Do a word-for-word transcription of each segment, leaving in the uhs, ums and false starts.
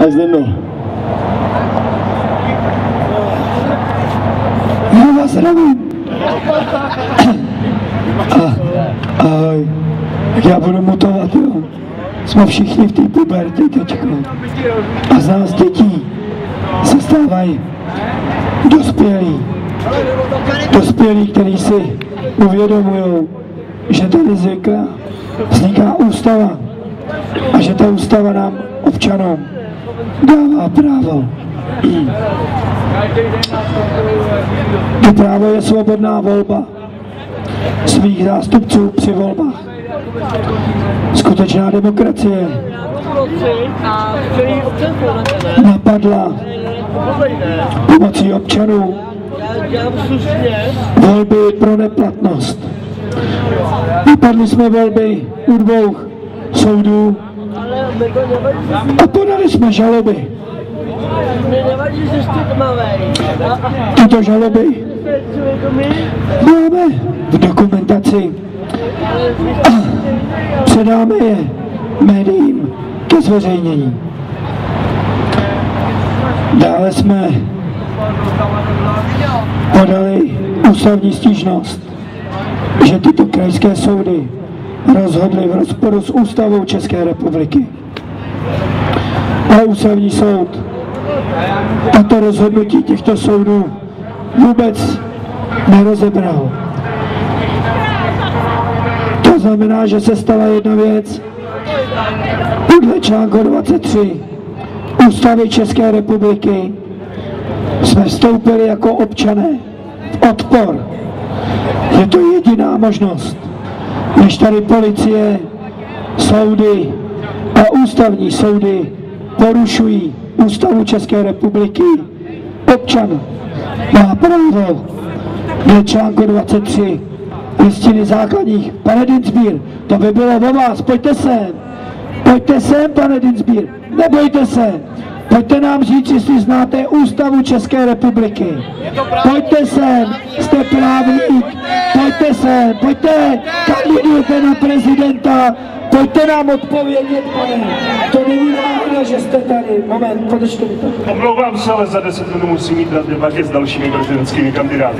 Až jedno. Já vás zdravím. A, ahoj. Tak já budu mutovat, jo. Jsme všichni v té pubertě teďko. A z nás dětí se stávají dospělí. Dospělí, kteří si uvědomují, že tady vzniká, vzniká ústava a že ta ústava nám občanům dává právo. To právo je svobodná volba svých zástupců při volbách. Skutečná demokracie napadla pomocí občanů volby pro neplatnost. Napadli jsme volby u dvou soudů a podali jsme žaloby. Tyto žaloby máme v dokumentaci a předáme je médiím ke zveřejnění. Dále jsme podali ústavní stížnost, že tyto krajské soudy rozhodly v rozporu s ústavou České republiky. A ústavní soud tato rozhodnutí těchto soudů vůbec nerozebral. To znamená, že se stala jedna věc. Podle článku dvacet tři Ústavy České republiky jsme vstoupili jako občané v odpor. Je to jediná možnost, než tady policie, soudy a ústavní soudy porušují Ústavu České republiky. Občan má právo dle článku dvacet tři listiny základních. Pane Dienstbier, to by bylo o vás, pojďte sem. Pojďte sem, pane Dienstbier, nebojte se. Pojďte nám říct, jestli znáte Ústavu České republiky. Pojďte sem, jste právník. Pojďte sem, pojďte, kandidujte na prezidenta. Pojďte nám odpovědět, pane. To není náhoda, že jste tady. Moment, podržte mi to. Omlouvám se, ale za deset minut musím jít na debatě s dalšími prezidentskými kandidáty.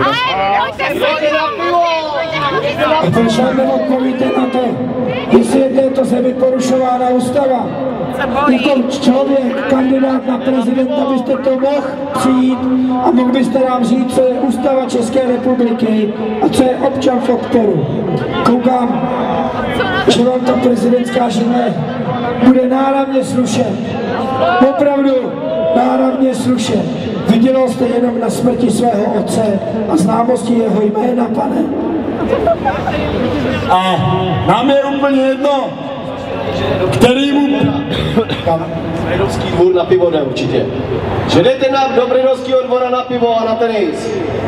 A proč nám neodpovíte na to, jestli je této zemi porušována ústava? Jako člověk, kandidát na prezidenta, byste to mohl přijít a mohl byste nám říct, co je ústava České republiky a co je občan v odporu. Koukám, že vám ta prezidentská židle bude náramně slušet. Opravdu náramně slušet. Vydělal jste jenom na smrti svého otce a známosti jeho jména, pane. A nám je úplně jedno, kterýmu... Kam? Brydovský dvůr na pivo jde určitě. Že jdete na, do Brydovského dvora na pivo a na tenis.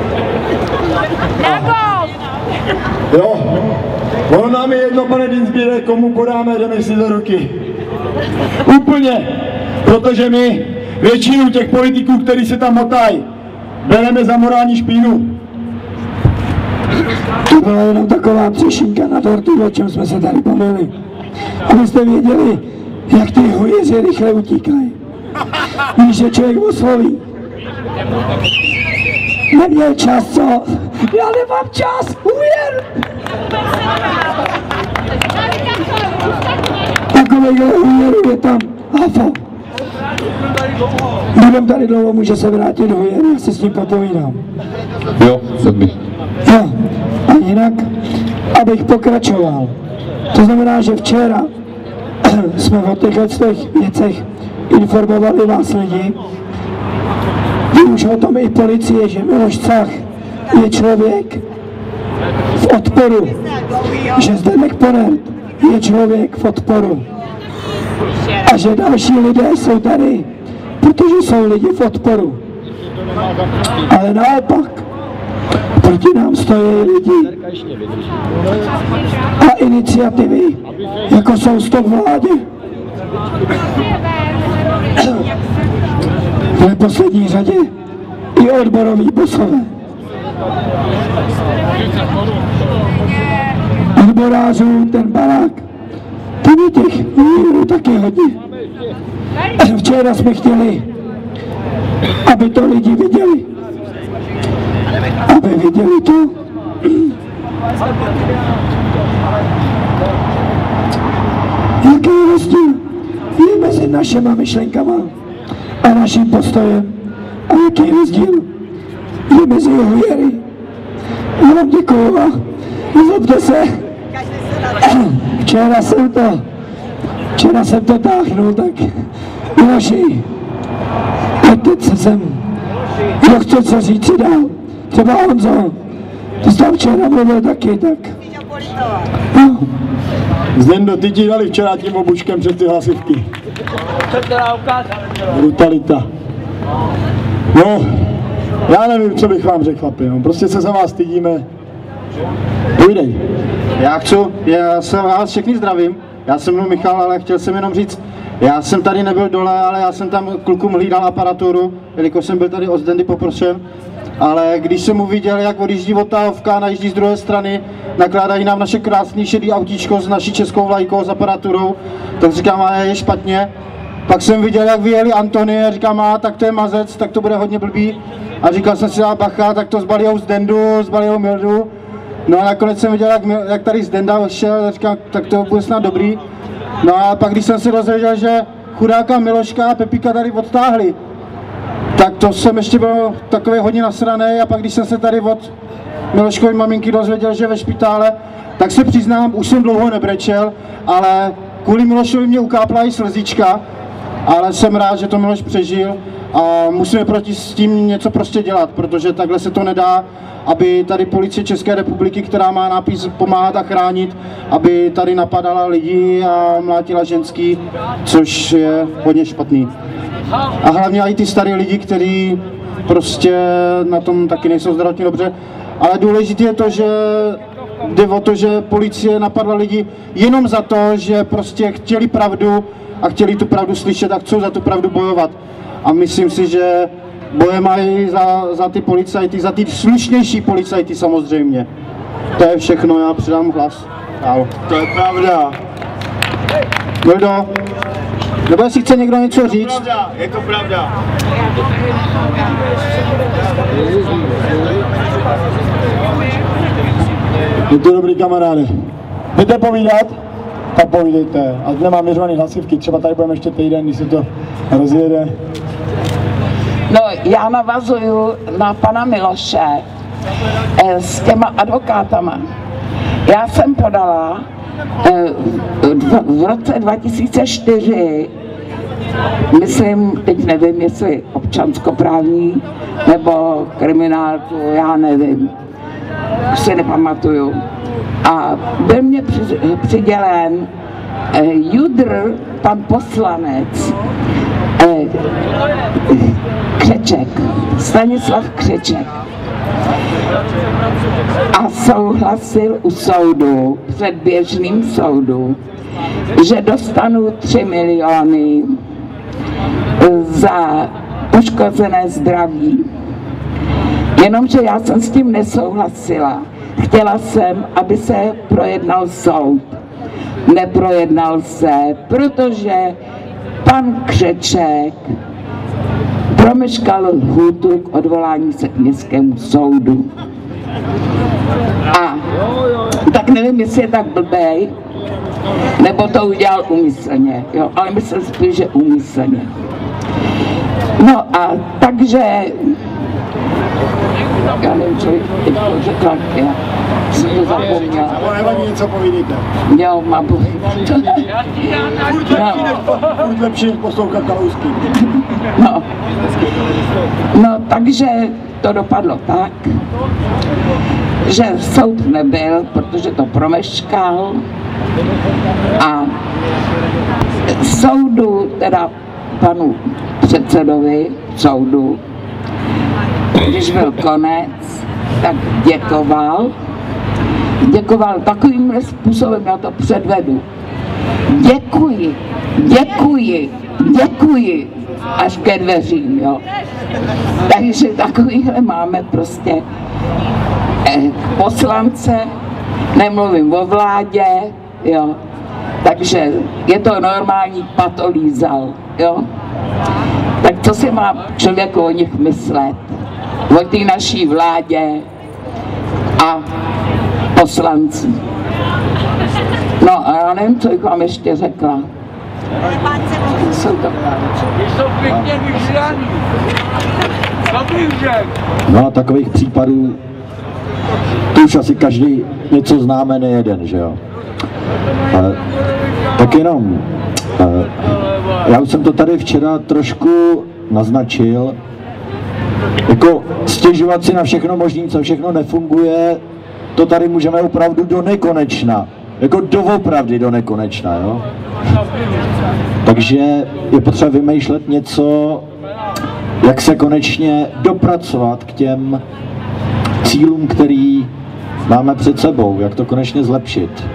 A... Jo, ono nám je jedno, pane Dienstbiere, komu podáme, jdeme si do ruky. Úplně, protože my většinu těch politiků, kteří se tam motají, bereme za morální špínu. To byla jenom taková třešinka na tortu, o čem jsme se tady bavili. Abyste věděli, jak ty hujeři rychle utíkají. Když je člověk osloví. Neměl čas, co? Já nemám čas, hujer! Takovýhle hujerů je tam hafo. Budem tady dlouho, může se vrátit hujer, já se s ním popovídám. Jo, tak bych. Jo, a jinak, abych pokračoval. To znamená, že včera jsme o těchto věcech informovali vás lidi. Ví už o tom i policie, že Miloš Cach je člověk v odporu, že Zdeněk Ponert je člověk v odporu a že další lidé jsou tady, protože jsou lidi v odporu. Ale naopak, proti nám stojí lidi a iniciativy, jako jsou Stop vládě. V neposlední řadě i odboroví bosové. Odborářů ten barák, ten je těch výrů taky hodně. Včera jsme chtěli, aby to lidi viděli. Aby viděli to. Jaký je rozdíl je mezi našima myšlenkama a naším postojem? A jaký je rozdíl je mezi hujery? Já vám děkuju a nezlobte se. Včera jsem to, včera jsem to táhnul, tak Miloši, a teď se sem, kdo chce co říct si dál, třeba Honzo, ty jsi tam včera mluvil taky, tak. No. Zdendo, ty ti dali včera tím obučkem před ty hlasivky. Brutalita. No, já nevím, co bych vám řekl, chlapi, no. Prostě se za vás stydíme. Půjdej. Já chci, já se vás všechny zdravím, já jsem mnou Michal, ale chtěl jsem jenom říct, já jsem tady nebyl dole, ale já jsem tam klukům hlídal aparaturu, jelikož jsem byl tady od Zdendy poprošen, ale když jsem uviděl, jak odjíždí odtahovka, najíždí z druhé strany, nakládají nám naše krásné šedý autíčko s naší českou vlajkou, s aparaturou, tak říkám, a je špatně. Pak jsem viděl, jak vyjeli Antony a říkám, a tak to je mazec, tak to bude hodně blbý. A říkal jsem si, a bacha, tak to zbalijou Zdendu, zbalijou Mildu. No a nakonec jsem viděl, jak, jak tady Zdenda šel, říkám, tak to bude snad dobrý. No a pak, když jsem si dozvěděl, že chudáka Miloška a Pepíka tady odtáhli, tak to jsem ještě byl takový hodně nasraný. A pak, když jsem se tady od Miloškovy maminky dozvěděl, že ve špitále, tak se přiznám, už jsem dlouho nebrečel, ale kvůli Milošovi mě ukápla i slzička, ale jsem rád, že to Miloš přežil a musíme proti s tím něco prostě dělat, protože takhle se to nedá, aby tady policie České republiky, která má nápis pomáhat a chránit, aby tady napadala lidi a mlátila ženský, což je hodně špatný. A hlavně i ty starý lidi, kteří prostě na tom taky nejsou zdravotně dobře. Ale důležité je to, že jde o to, že policie napadla lidi jenom za to, že prostě chtěli pravdu a chtěli tu pravdu slyšet a chcou za tu pravdu bojovat. A myslím si, že boje mají za, za ty policajty, za ty slušnější policajty samozřejmě. To je všechno, já předám hlas. Dál. To je pravda. Mildo, nebo jestli chce někdo něco říct? Je to pravda. Je to dobrý, kamaráde. Jdete povídat? Tak povídejte. A nemám vyřvaný hlasivky, třeba tady budeme ještě týden, když se to rozjede. No, já navazuju na pana Miloše eh, s těma advokátama. Já jsem podala eh, v, v roce dva tisíce čtyři, myslím, teď nevím, jestli občanskoprávní nebo kriminálku, já nevím, už si nepamatuju. A byl mě přidělen eh, Judr, pan poslanec, eh, Křeček, Stanislav Křeček. A souhlasil u soudu, předběžným soudu, že dostanu tři miliony za poškozené zdraví. Jenomže já jsem s tím nesouhlasila. Chtěla jsem, aby se projednal soud. Neprojednal se, protože pan Křeček promeškal lhůtu k odvolání se k městskému soudu. A tak nevím, jestli je tak blbej, nebo to udělal úmyslně, jo, ale myslím spíš, že úmyslně. No a takže, já nevím, co teď to řekla, já jsem to zapomněla. Nebo nevadí, něco povídejte. Jo, mám povídat. Furt lepší poslouchat Kalousky. No. No, takže to dopadlo tak, že soud nebyl, protože to promeškal a soudu, teda panu předsedovi soudu, když byl konec, tak děkoval. Děkoval takovým způsobem, já to předvedu. Děkuji, děkuji, děkuji, až ke dveřím, jo. Takže takovýhle máme prostě eh, poslance, nemluvím o vládě, jo. Takže je to normální patolízal, jo. Tak co si má člověk o nich myslet? O té naší vládě a poslanci. No a já nevím, co bych vám ještě řekla. Jsou to... No a takových případů, tu už asi každý něco známe, nejeden, že jo. E, tak jenom, e, já už jsem to tady včera trošku naznačil, jako stěžovat si na všechno možné, co všechno nefunguje, to tady můžeme opravdu do nekonečna, jako doopravdy do nekonečna, jo. Takže je potřeba vymýšlet něco, jak se konečně dopracovat k těm cílům, který máme před sebou, jak to konečně zlepšit.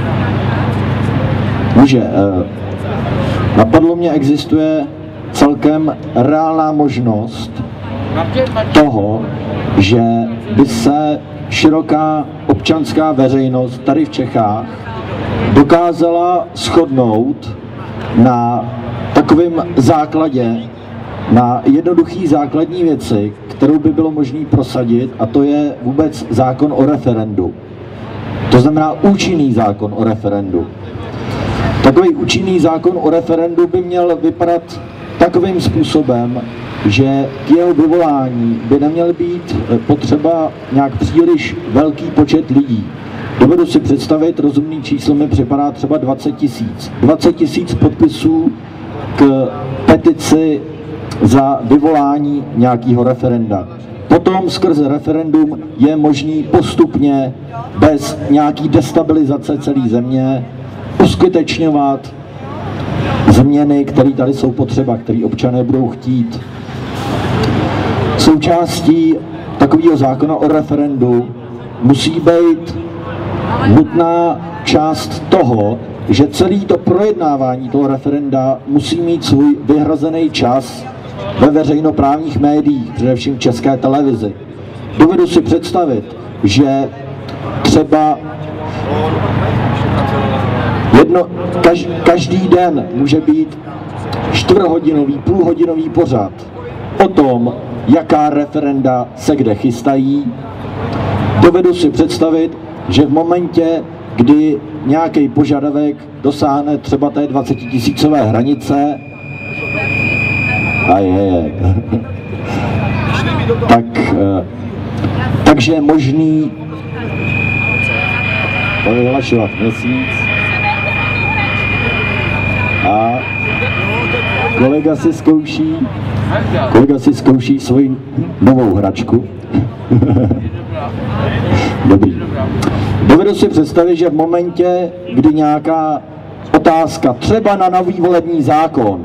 Může, eh, napadlo mě, existuje celkem reálná možnost toho, že by se široká občanská veřejnost tady v Čechách dokázala shodnout na takovém základě, na jednoduchý základní věci, kterou by bylo možné prosadit, a to je vůbec zákon o referendu. To znamená účinný zákon o referendu. Takový účinný zákon o referendu by měl vypadat takovým způsobem, že k jeho vyvolání by neměl být potřeba nějak příliš velký počet lidí. Dovedu si představit, rozumný číslo mi připadá třeba dvacet tisíc. dvacet tisíc podpisů k petici za vyvolání nějakého referenda. Potom skrze referendum je možný postupně, bez nějaký destabilizace celé země, uskutečňovat změny, které tady jsou potřeba, které občané budou chtít. Součástí takového zákona o referendu musí být nutná část toho, že celé to projednávání toho referenda musí mít svůj vyhrazený čas ve veřejnoprávních médiích, především v České televizi. Dovedu si představit, že třeba jedno, kaž, každý den může být čtvrthodinový, půlhodinový pořad o tom, jaká referenda se kde chystají. Dovedu si představit, že v momentě, kdy nějaký požadavek dosáhne třeba té dvacetitisícové hranice, a je, je. tak, takže je možný vyhlašovat měsíc a kolega si zkouší, kolega si zkouší svoji novou hračku. Dobrý. Dovedu si představit, že v momentě, kdy nějaká otázka, třeba na nový volební zákon,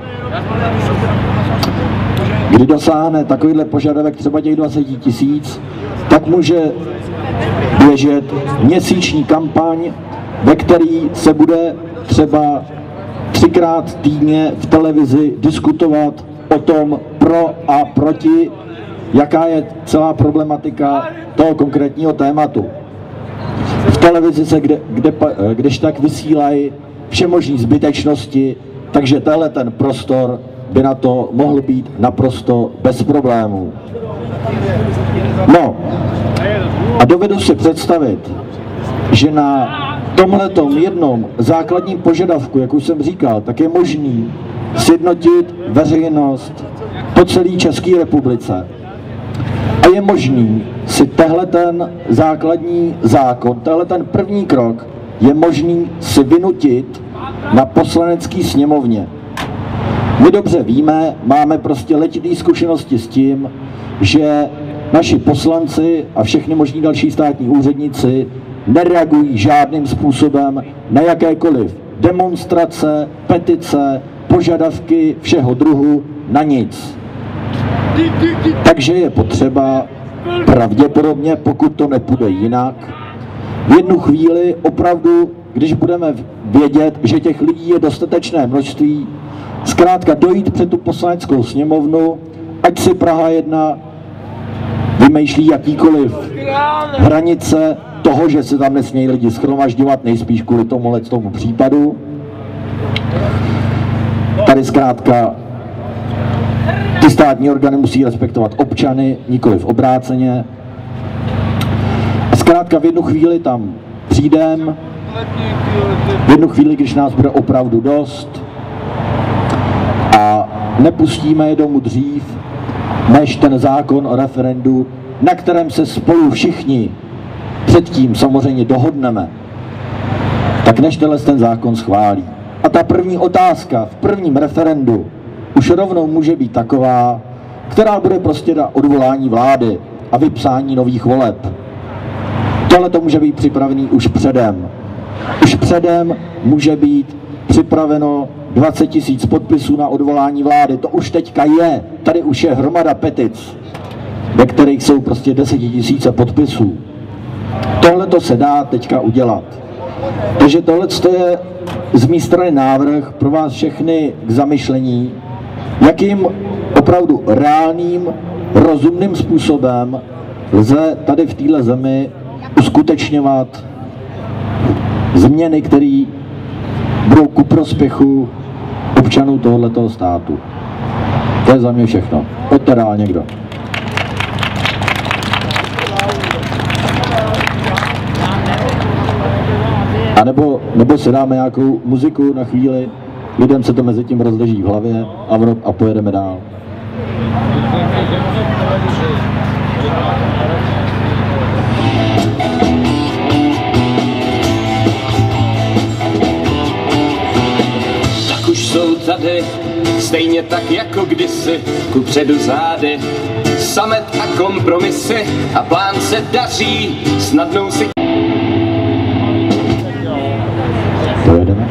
kdy dosáhne takovýhle požadavek třeba těch dvacet tisíc, tak může běžet měsíční kampaň, ve který se bude třeba třikrát týdně v televizi diskutovat o tom pro a proti, jaká je celá problematika toho konkrétního tématu. V televizi se kde, kde, kdež tak vysílají všemožní zbytečnosti, takže tenhle ten prostor by na to mohl být naprosto bez problémů. No, a dovedu si představit, že na tomhletom jednom základním požadavku, jak už jsem říkal, tak je možný sjednotit veřejnost po celé České republice. A je možný si tehle ten základní zákon, tehle ten první krok, je možný si vynutit na poslanecké sněmovně. My dobře víme, máme prostě letité zkušenosti s tím, že naši poslanci a všechny možní další státní úředníci nereagují žádným způsobem na jakékoliv demonstrace, petice, požadavky všeho druhu, na nic. Takže je potřeba pravděpodobně, pokud to nepůjde jinak, v jednu chvíli opravdu, když budeme vědět, že těch lidí je dostatečné množství, zkrátka dojít před tu poslaneckou sněmovnu, ať si Praha jedna vymýšlí jakýkoliv hranice, toho, že se tam nesmějí lidi shromažďovat, nejspíš kvůli tomuhle tomu případu. Tady zkrátka ty státní orgány musí respektovat občany, nikoliv obráceně. A zkrátka v jednu chvíli tam přijdem, v jednu chvíli, když nás bude opravdu dost a nepustíme je domů dřív, než ten zákon o referendu, na kterém se spolu všichni předtím samozřejmě dohodneme, tak než tenhle ten zákon schválí. A ta první otázka v prvním referendu už rovnou může být taková, která bude prostě na odvolání vlády a vypsání nových voleb. Tohle to může být připravený už předem. Už předem může být připraveno dvacet tisíc podpisů na odvolání vlády. To už teďka je. Tady už je hromada petic, ve kterých jsou prostě desetitisíce podpisů. Tohle to se dá teďka udělat. Takže tohle je z mé strany návrh pro vás všechny k zamyšlení, jakým opravdu reálným, rozumným způsobem lze tady v téhle zemi uskutečňovat změny, které budou ku prospěchu občanů tohoto státu. To je za mě všechno. Pojďte dál někdo. A nebo, nebo si dáme nějakou muziku na chvíli, lidem se to mezi tím rozleží v hlavě a, ono, a pojedeme dál. Tak už jsou tady, stejně tak jako kdysi, kupředu zády, samet a kompromisy a plán se daří, snadnou si... Pojedeme.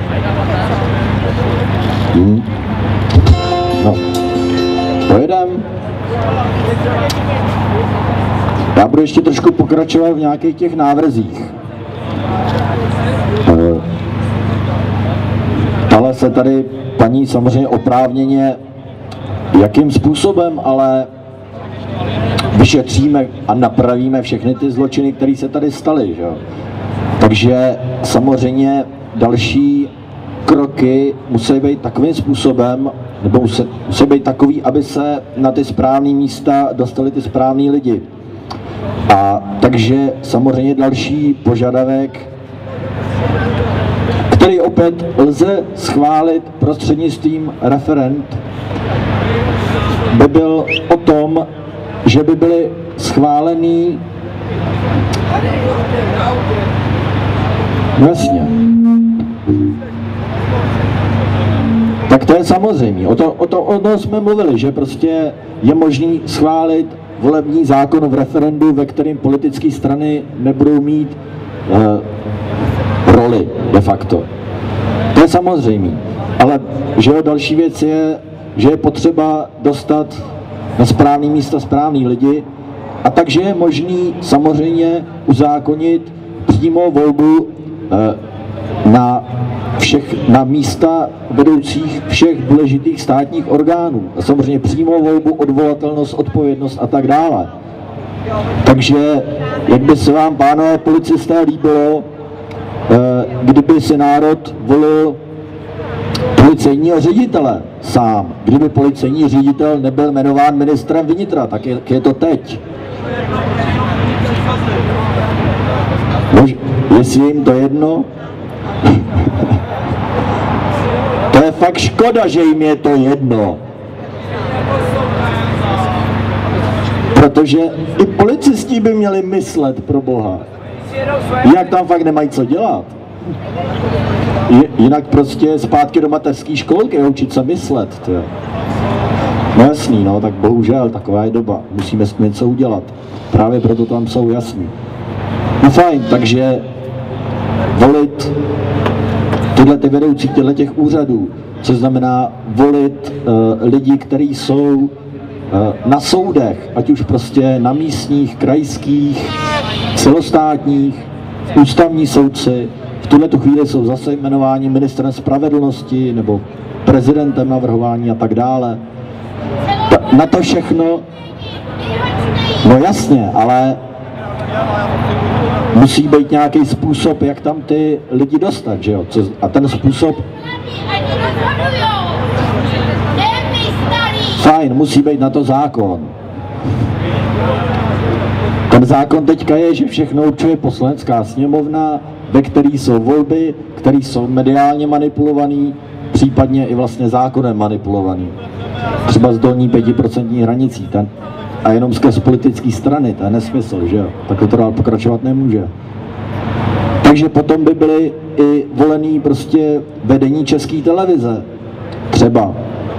Hmm. No. Pojedem. Já budu ještě trošku pokračovat v nějakých těch návrzích. Ale se tady paní samozřejmě oprávněně, jakým způsobem, ale vyšetříme a napravíme všechny ty zločiny, které se tady staly. Že? Takže samozřejmě další kroky musí být takovým způsobem, nebo musí, musí být takový, aby se na ty správné místa dostali ty správní lidi. A takže samozřejmě další požadavek, který opět lze schválit prostřednictvím referend, by byl o tom, že by byly schválený jasně. Tak to je samozřejmě. O to, o to, o to jsme mluvili, že prostě je možný schválit volební zákon v referendu, ve kterém politické strany nebudou mít uh, roli de facto. To je samozřejmě. Ale že jo, další věc je, že je potřeba dostat na správný místa správný lidi, a takže je možný samozřejmě uzákonit přímo volbu uh, na všech, na místa vedoucích všech důležitých státních orgánů. A samozřejmě přímou volbu, odvolatelnost, odpovědnost a tak dále. Takže, jak by se vám, pánové policisté, líbilo, kdyby si národ volil policejního ředitele sám, kdyby policejní ředitel nebyl jmenován ministrem vnitra, tak je, je to teď. Mož, jestli jim to jedno, to je fakt škoda, že jim je to jedno. Protože i policisté by měli myslet, pro boha. Jinak tam fakt nemají co dělat. Jinak prostě zpátky do mateřské školky učit se myslet. Tě. No jasný, no, tak bohužel, taková je doba. Musíme s tím něco udělat. Právě proto tam jsou jasný. No fajn, takže volit tyhle ty vedoucí těchto těch úřadů, což znamená volit uh, lidi, kteří jsou uh, na soudech, ať už prostě na místních, krajských, celostátních, ústavní soudci, v tuhle tu chvíli jsou zase jmenováni ministrem spravedlnosti nebo prezidentem navrhování a tak dále. Ta, na to všechno, no jasně, ale musí být nějaký způsob, jak tam ty lidi dostat, že jo? Co, a ten způsob... Fajn, musí být na to zákon. Ten zákon teďka je, že všechno určuje poslanecká sněmovna, ve který jsou volby, které jsou mediálně manipulovaný, případně i vlastně zákonem manipulovaný. Třeba z dolní pětiprocentní hranicí. Ten, a jenom skrz politické strany, to je nesmysl, že jo? Takhle to dál pokračovat nemůže. Takže potom by byly i volený prostě vedení České televize. Třeba.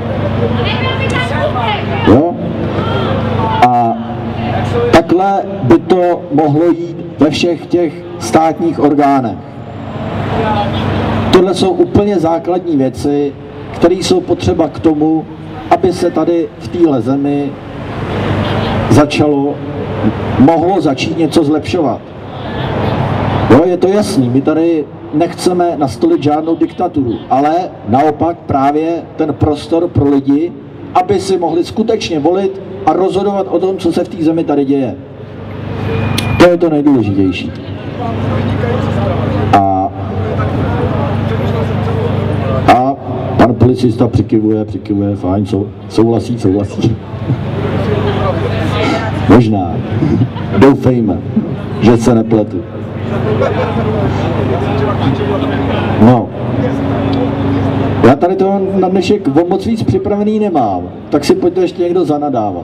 Jo? A takhle by to mohlo jít ve všech těch státních orgánech. Tohle jsou úplně základní věci, které jsou potřeba k tomu, aby se tady v téhle zemi začalo, mohlo začít něco zlepšovat. Jo, je to jasný, my tady nechceme nastolit žádnou diktaturu, ale naopak právě ten prostor pro lidi, aby si mohli skutečně volit a rozhodovat o tom, co se v té zemi tady děje. To je to nejdůležitější. A, a pan policista přikivuje, přikivuje, fajn, sou, souhlasí, souhlasí. Možná. Doufejme, že se nepletu. No. Já tady to na dnešek o moc víc připravený nemám, tak si pojďte ještě někdo zanadávat.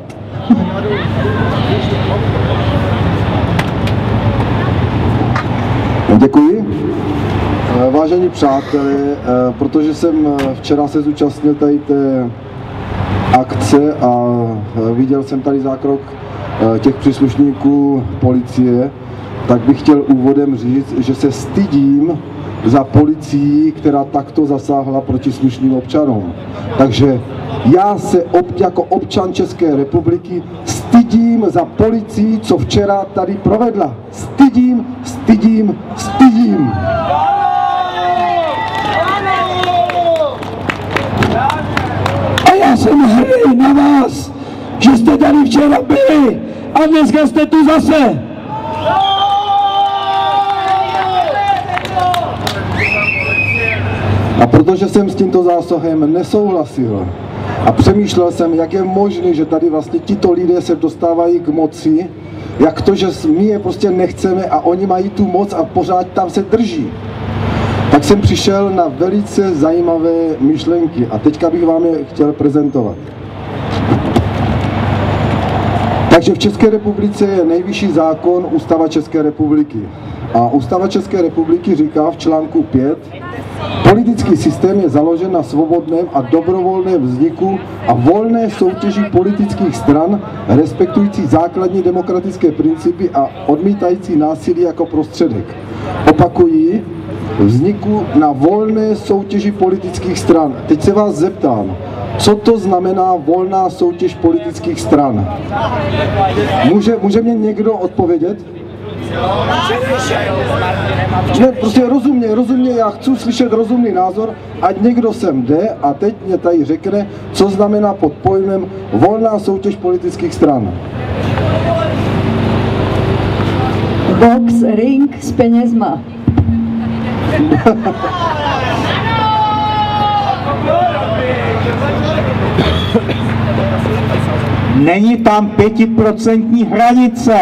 Děkuji. Vážení přátelé, protože jsem včera se zúčastnil tady té akce a viděl jsem tady zákrok těch příslušníků policie, tak bych chtěl úvodem říct, že se stydím za policii, která takto zasáhla proti slušným občanům. Takže já se ob, jako občan České republiky stydím za policii, co včera tady provedla. Stydím, stydím, stydím. A já jsem hrdý na vás, že jste tady včera byli a dneska jste tu zase. A protože jsem s tímto zásahem nesouhlasil a přemýšlel jsem, jak je možné, že tady vlastně tito lidé se dostávají k moci, jak to, že my je prostě nechceme a oni mají tu moc a pořád tam se drží, tak jsem přišel na velice zajímavé myšlenky a teďka bych vám je chtěl prezentovat. Takže v České republice je nejvyšší zákon Ústava České republiky. A Ústava České republiky říká v článku pět, politický systém je založen na svobodném a dobrovolném vzniku a volné soutěži politických stran, respektující základní demokratické principy a odmítající násilí jako prostředek. Opakuji, vzniku na volné soutěži politických stran. Teď se vás zeptám, co to znamená volná soutěž politických stran? Může, může mě někdo odpovědět? Ne, prostě rozumně, rozumně, já chci slyšet rozumný názor, ať někdo sem jde a teď mě tady řekne, co znamená pod pojmem volná soutěž politických stran. Box, ring s penězma. Není tam pětiprocentní hranice.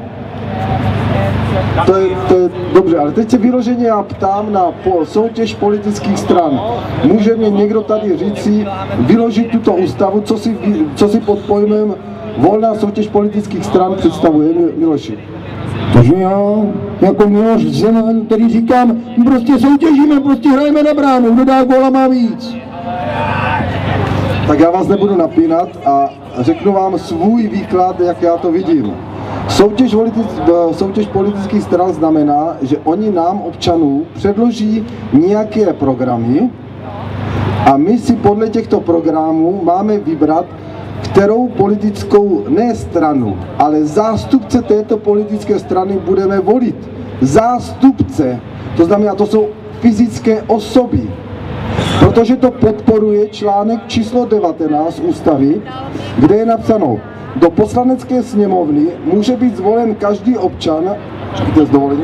To je, to je dobře, ale teď se vyloženě já ptám na po, soutěž politických stran. Může mě někdo tady říci, vyložit tuto ústavu, co si, co si pod pojmem volná soutěž politických stran představuje, Miloši? Takže já jako Miloš Zeman, který říkám, prostě soutěžíme, prostě hrajeme na bránu, kdo dá góla má víc. Tak já vás nebudu napínat a řeknu vám svůj výklad, jak já to vidím. Soutěž, soutěž politických stran znamená, že oni nám, občanů, předloží nějaké programy a my si podle těchto programů máme vybrat, kterou politickou, ne stranu, ale zástupce této politické strany budeme volit. Zástupce, to znamená, to jsou fyzické osoby. Protože to podporuje článek číslo devatenáct ústavy, kde je napsáno, do poslanecké sněmovny může být zvolen každý občan, čekajte s dovolením,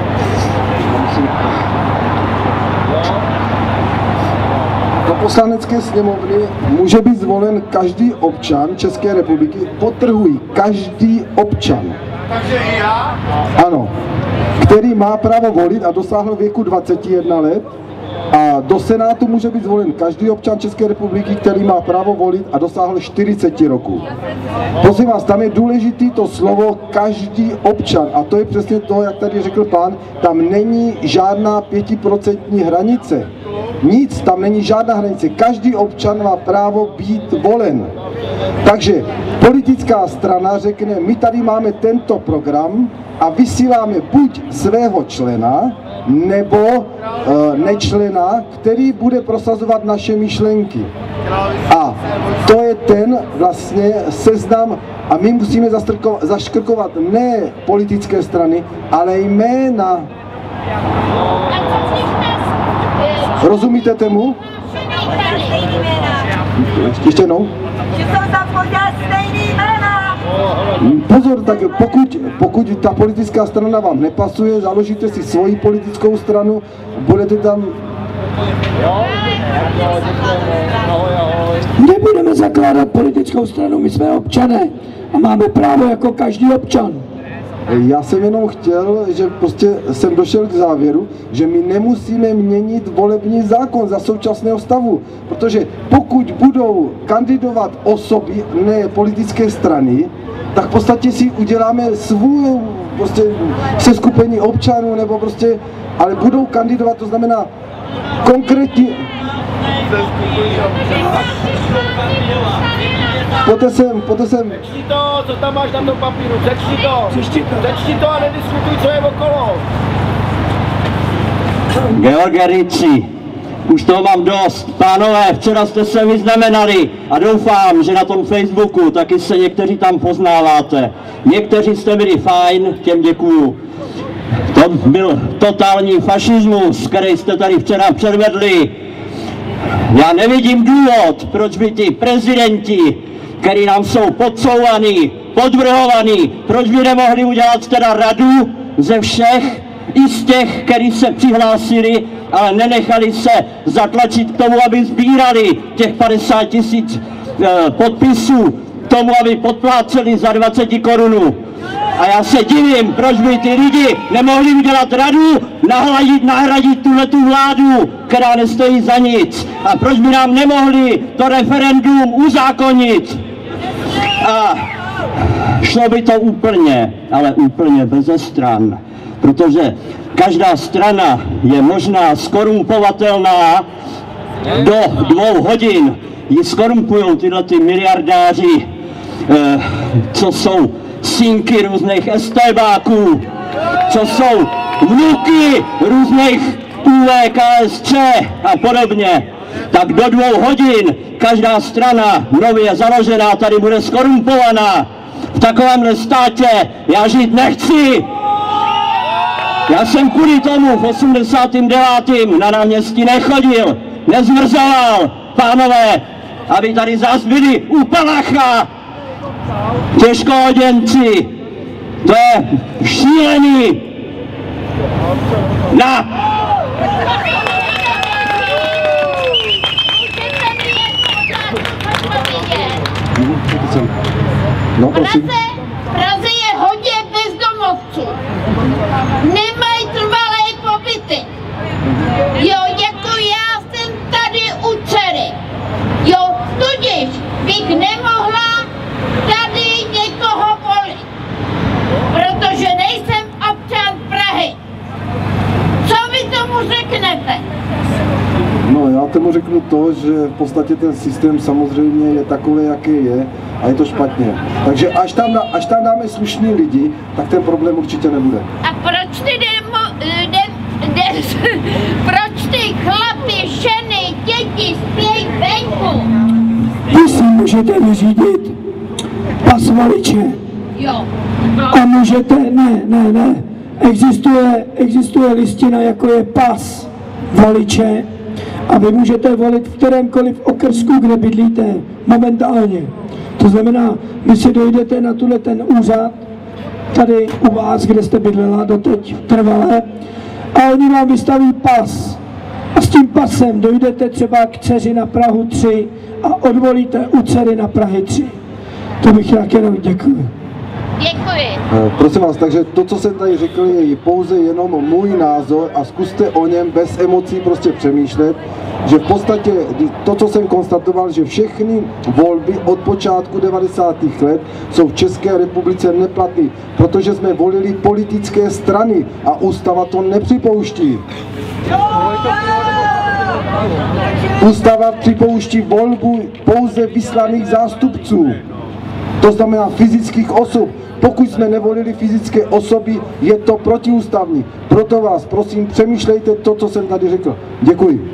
do poslanecké sněmovny může být zvolen každý občan České republiky, podtrhuji, každý občan. Takže i já? Ano, který má právo volit a dosáhl věku dvaceti jednoho let. A do Senátu může být zvolen každý občan České republiky, který má právo volit a dosáhl čtyřiceti roků. Prosím vás, tam je důležitý to slovo každý občan a to je přesně to, jak tady řekl pán, tam není žádná pětiprocentní hranice. Nic, tam není žádná hranice. Každý občan má právo být volen. Takže politická strana řekne, my tady máme tento program a vysíláme buď svého člena, nebo e, nečlena, který bude prosazovat naše myšlenky. A to je ten vlastně seznam a my musíme zaškrkovat ne politické strany, ale jména. Rozumíte tomu? Ještě jednou? Pozor, tak pokud, pokud ta politická strana vám nepasuje, založíte si svoji politickou stranu, budete tam... Nebudeme zakládat politickou stranu, my jsme občané a máme právo jako každý občan. Já jsem jenom chtěl, že prostě jsem došel k závěru, že my nemusíme měnit volební zákon za současného stavu, protože pokud budou kandidovat osoby, ne politické strany, tak v podstatě si uděláme svůj prostě seskupení občanů, nebo prostě, ale budou kandidovat, to znamená konkrétně... Poté jsem, poté jsem... Přečti to, co tam máš na tom papíru, přečti to. Přečti to. Přečti to a nediskutuj, co je okolo. Georgerici, už toho mám dost. Pánové, včera jste se vyznamenali a doufám, že na tom Facebooku taky se někteří tam poznáváte. Někteří jste byli fajn, těm děkuju. To byl totální fašismus, který jste tady včera předvedli. Já nevidím důvod, proč by ti prezidenti, který nám jsou podsouvaný, podvrhovaný, proč by nemohli udělat teda radu ze všech, i z těch, kteří se přihlásili, ale nenechali se zatlačit k tomu, aby sbírali těch padesát tisíc e, podpisů, k tomu, aby podpláceli za dvacet korun. A já se divím, proč by ty lidi nemohli udělat radu, nahradit, nahradit tuhletu vládu, která nestojí za nic. A proč by nám nemohli to referendum uzákonit. A šlo by to úplně, ale úplně beze stran. Protože každá strana je možná skorumpovatelná do dvou hodin. Ji skorumpujou tyhle ty miliardáři, eh, co jsou synky různých estébáků, co jsou vnuky různých U V K S Č a podobně. Tak do dvou hodin každá strana nově založená tady bude skorumpovaná. V takovémhle státě já žít nechci. Já jsem kvůli tomu v osmdesátém devátém na náměstí nechodil, nezmrzoval, pánové, aby tady zás byli u Palacha těžkohoděnci. To je šílený. Na! No, prosím. V Praze je hodně bezdomovců. Nemají trvalé pobyty. Jo, jako já jsem tady u dcery. Jo, tudíž bych nemohla tady někoho volit. Protože nejsem občan Prahy. Co vy tomu řeknete? No, já tomu řeknu to, že v podstatě ten systém samozřejmě je takový, jaký je a je to špatně. Takže až tam, až tam dáme slušný lidi, tak ten problém určitě nebude. A proč ty demo, de, de, proč ty chlapi, ženy, děti spějí venku? Vy si můžete vyřídit pas voliče. Jo. A můžete, ne, ne, ne, existuje, existuje listina, jako je pas voliče a vy můžete volit v kterémkoliv okrsku, kde bydlíte momentálně. To znamená, vy si dojdete na tuhle ten úřad, tady u vás, kde jste bydlela doteď trvalé, a oni vám vystaví pas. A s tím pasem dojdete třeba k dceři na Prahu tři a odvolíte u dcery na Prahy tři. To bych jak jenom děkuji. Děkuji. Prosím vás, takže to, co jsem tady řekl, je pouze jenom můj názor a zkuste o něm bez emocí prostě přemýšlet, že v podstatě to, co jsem konstatoval, že všechny volby od počátku devadesátých let jsou v České republice neplatné, protože jsme volili politické strany a ústava to nepřipouští. Ústava připouští volbu pouze vyslaných zástupců, to znamená fyzických osob. Pokud jsme nevolili fyzické osoby, je to protiústavní. Proto vás prosím, přemýšlejte to, co jsem tady řekl. Děkuji.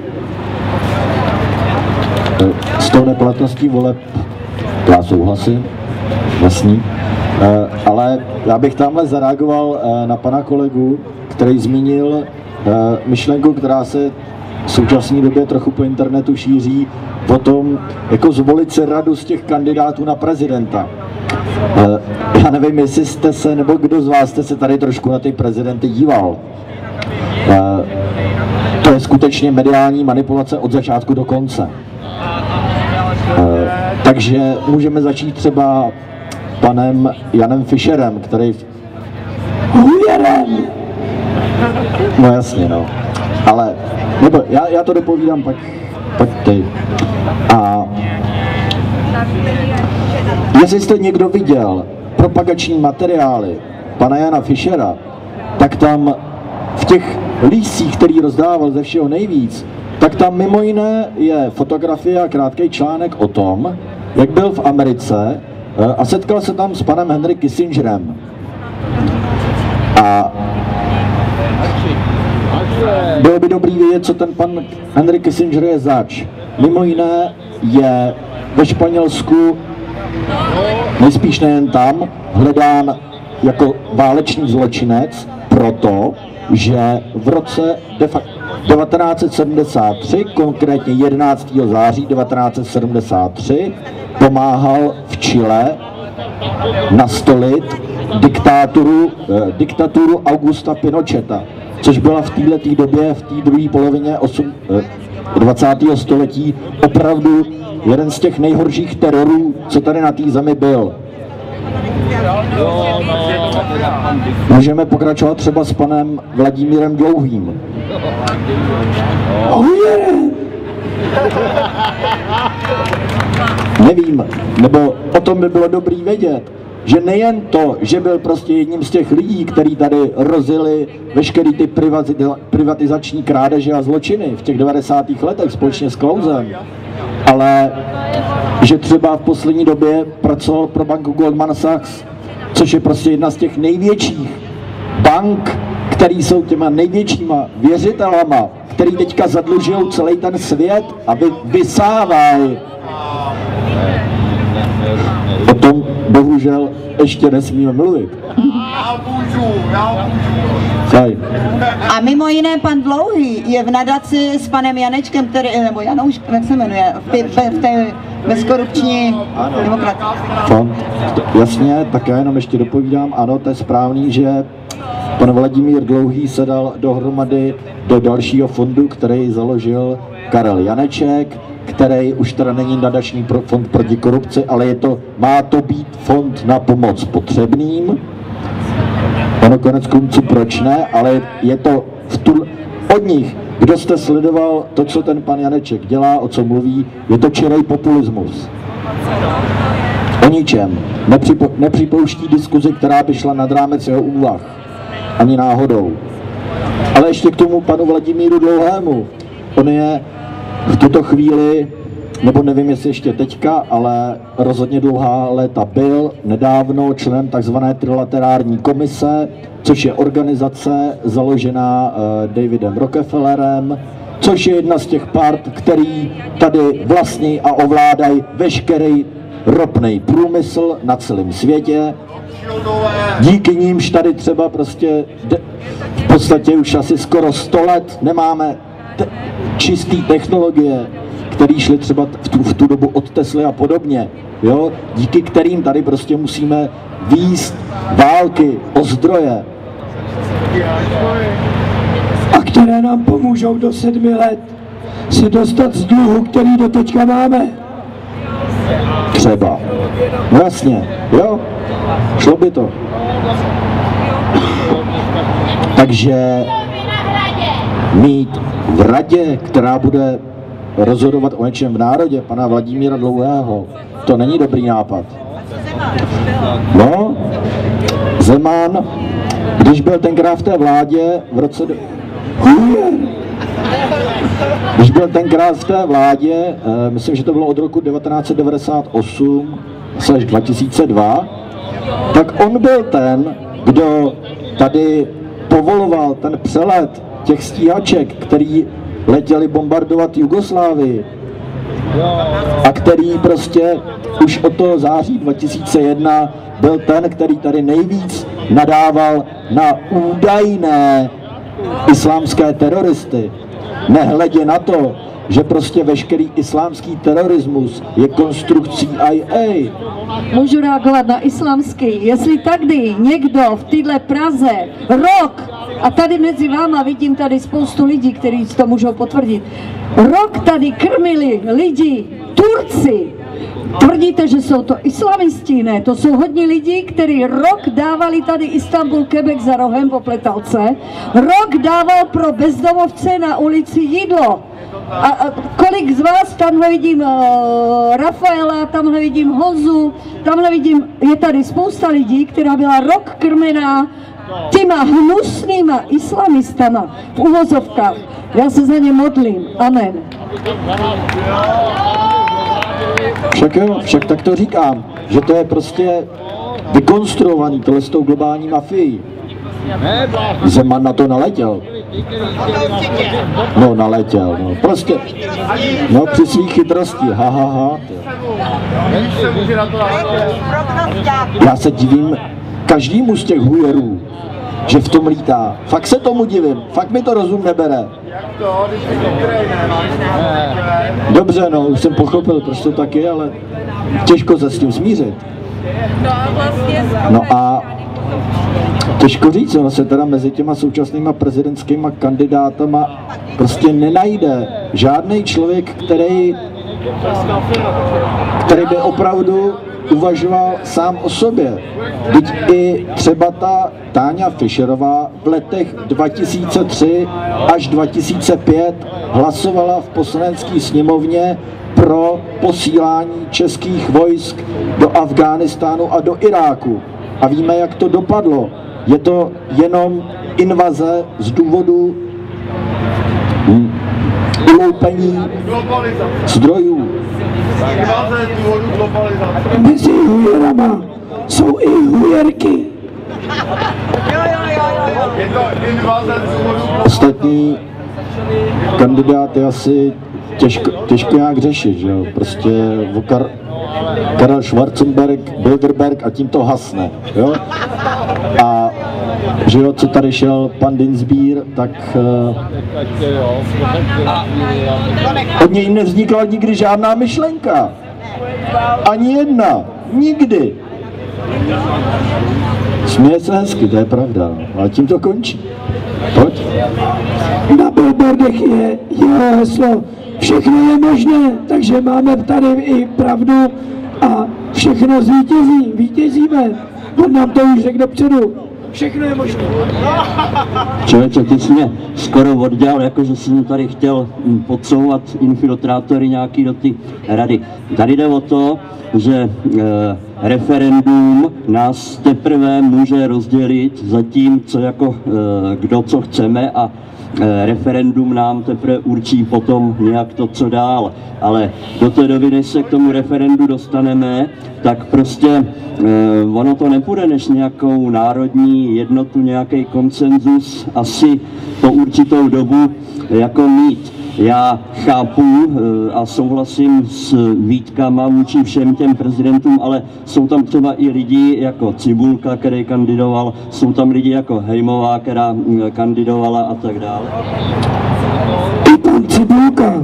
S tou neplatností voleb já souhlasím, jasný. Ale já bych tamhle zareagoval na pana kolegu, který zmínil myšlenku, která se v současné době trochu po internetu šíří, o tom, jako zvolit si radu z těch kandidátů na prezidenta. Já nevím, jestli jste se, nebo kdo z vás jste se tady trošku na ty prezidenty díval. To je skutečně mediální manipulace od začátku do konce. Takže můžeme začít třeba panem Janem Fischerem, který... Hujerem! No jasně, no. Ale, nebo já, já to dopovídám pak, pak ty. A jestli jste někdo viděl propagační materiály pana Jana Fischera, tak tam v těch lístcích, který rozdával ze všeho nejvíc, tak tam mimo jiné je fotografie a krátký článek o tom, jak byl v Americe a setkal se tam s panem Henry Kissingerem. A bylo by dobrý vědět, co ten pan Henry Kissinger je zač. Mimo jiné je ve Španělsku, nejspíš nejen tam, hledán jako válečný zločinec proto, že v roce devatenáct set sedmdesát tři, konkrétně jedenáctého září devatenáct set sedmdesát tři, pomáhal v Chile nastolit diktaturu, eh, diktaturu Augusta Pinocheta, což byla v této době, v té druhé polovině dvacátého století opravdu jeden z těch nejhorších terorů, co tady na té zemi byl. Můžeme pokračovat třeba s panem Vladimírem Dlouhým. Nevím, nebo o tom by bylo dobrý vědět, že nejen to, že byl prostě jedním z těch lidí, který tady rozjeli veškerý ty privatizační krádeže a zločiny v těch devadesátých letech společně s Klausem, ale že třeba v poslední době pracoval pro banku Goldman Sachs, což je prostě jedna z těch největších bank, který jsou těma největšíma věřitelama, který teďka zadlužují celý ten svět a vy, vysávají. O tom bohužel ještě nesmíme mluvit. Já můžu, já můžu. A mimo jiné pan Dlouhý je v nadaci s panem Janečkem, který, nebo Janouškem, jak se jmenuje, v té, v té bezkorupční demokracii. Fond, jasně, tak já jenom ještě dopovídám, ano, to je správný, že pan Vladimír Dlouhý se dal dohromady do dalšího fondu, který založil Karel Janeček, který už teda není nadační pro fond proti korupci, ale je to, má to být fond na pomoc potřebným. Ono konec konců proč ne, ale je to v tu, od nich, kdo jste sledoval to, co ten pan Janeček dělá, o co mluví, je to čirý populismus. O ničem. Nepřipo, nepřipouští diskuzi, která by šla nad rámec jeho úvah. Ani náhodou. Ale ještě k tomu panu Vladimíru Dlouhému. On je v tuto chvíli, nebo nevím, jestli ještě teďka, ale rozhodně dlouhá léta byl nedávno členem takzvané trilaterární komise, což je organizace založená uh, Davidem Rockefellerem, což je jedna z těch part, který tady vlastní a ovládají veškerý ropný průmysl na celém světě. Díky nímž tady třeba prostě de, v podstatě už asi skoro sto let nemáme te, čistý technologie, který šly třeba v tu, v tu dobu od Tesly a podobně, jo, díky kterým tady prostě musíme vést války o zdroje. A které nám pomůžou do sedmi let se dostat z dluhu, který do teďka máme. Třeba. No jasně, jo, šlo by to. Takže mít v radě, která bude rozhodovat o něčem v národě, pana Vladimíra Dlouhého, to není dobrý nápad. No, Zeman, když byl tenkrát v té vládě v roce... Když byl tenkrát v té vládě, eh, myslím, že to bylo od roku devatenáct set devadesát osm až dva tisíce dva, tak on byl ten, kdo tady povoloval ten přelet těch stíhaček, který letěli bombardovat Jugoslávii a který prostě už od toho září dva tisíce jedna byl ten, který tady nejvíc nadával na údajné islámské teroristy. Nehledě na to, že prostě veškerý islámský terorismus je konstrukcí I A. Můžu reagovat na islámský. Jestli tady někdo v téhle Praze rok, a tady mezi váma vidím tady spoustu lidí, kteří to můžou potvrdit, rok tady krmili lidi Turci. Tvrdíte, že jsou to islamisti? Ne, to jsou hodně lidí, kteří rok dávali tady Istanbul, Quebec za rohem po Pletalce. Rok dával pro bezdomovce na ulici jídlo. A, a kolik z vás, tamhle vidím uh, Rafaela, tamhle vidím Honzu, tamhle vidím, je tady spousta lidí, která byla rok krmená těma hnusnýma islamistama v uvozovkách. Já se za ně modlím. Amen. Však jo, však tak to říkám, že to je prostě vykonstruovaný tohle s tou globální mafií. Zeman na to naletěl. No, naletěl, no, prostě, no, při svých chytrosti, ha, ha, ha. Já se divím každému z těch hujerů, že v tom lítá. Fakt se tomu divím, fakt mi to rozum nebere. Dobře, no, už jsem pochopil, proč to tak je, ale těžko se s tím smířit. No a těžko říct, ono se teda mezi těma současnýma prezidentskýma kandidátama prostě nenajde žádný člověk, který, který by opravdu uvažoval sám o sobě. Byť i třeba ta Táňa Fischerová v letech dva tisíce tři až dva tisíce pět hlasovala v poslanecké sněmovně pro posílání českých vojsk do Afghánistánu a do Iráku. A víme, jak to dopadlo. Je to jenom invaze z důvodu uloupení zdrojů. Mezi hujerama jsou i hujerky. Ostatní kandidáty asi těžko, těžko nějak řešit, že jo? Prostě Kar, Karel Schwarzenberg, Bilderberg a tím to hasne, jo? A že jo, co tady šel pan Dinsbír, tak uh, od něj nevznikla nikdy žádná myšlenka. Ani jedna. Nikdy. Směje se hezky, to je pravda, ale tím to končí. Pojď. Na billboardech je jeho heslo všechno je možné, takže máme tady i pravdu a všechno zvítězí, vítězíme. On nám to už řekl dopředu. Všechno je možné. Člověče, ty jsi mě skoro oddělal, jakože jsem tady chtěl podsouvat infiltrátory nějaký do ty rady. Tady jde o to, že e, referendum nás teprve může rozdělit za tím, co jako e, kdo co chceme a e, referendum nám teprve určí potom nějak to, co dál. Ale do té doby, než se k tomu referendu dostaneme, tak prostě e, ono to nepůjde než nějakou národní jednotu, nějaký konsenzus asi po určitou dobu jako mít. Já chápu a souhlasím s výtkama vůči všem těm prezidentům, ale jsou tam třeba i lidi jako Cibulka, který kandidoval, jsou tam lidi jako Hejmová, která kandidovala a tak dále. I pan Cibulka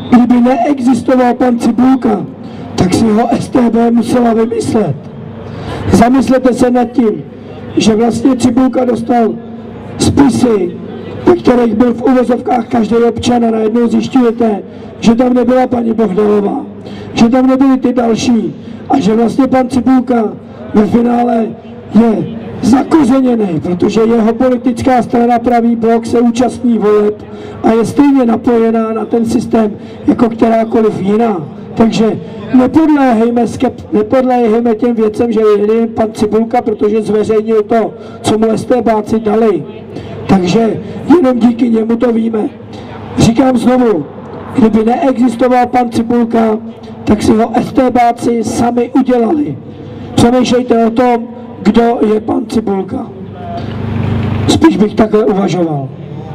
kdyby neexistoval pan Cibulka, tak si ho S T B musela vymyslet. Zamyslete se nad tím, že vlastně Cibulka dostal spisy, ve kterých byl v uvozovkách každý občan a najednou zjišťujete, že tam nebyla paní Bohdalová, že tam nebyly ty další a že vlastně pan Cibulka ve finále je zakořeněný, protože jeho politická strana Pravý blok se účastní voleb a je stejně napojená na ten systém jako kterákoliv jiná. Takže nepodléhejme, skep- nepodléhejme těm věcem, že je jen pan Cibulka, protože zveřejnil to, co mu STBáci dali. Takže jenom díky němu to víme. Říkám znovu, kdyby neexistoval pan Cibulka, tak si ho STBáci sami udělali. Přemýšlejte o tom, kdo je pan Cibulka. Spíš bych takhle uvažoval.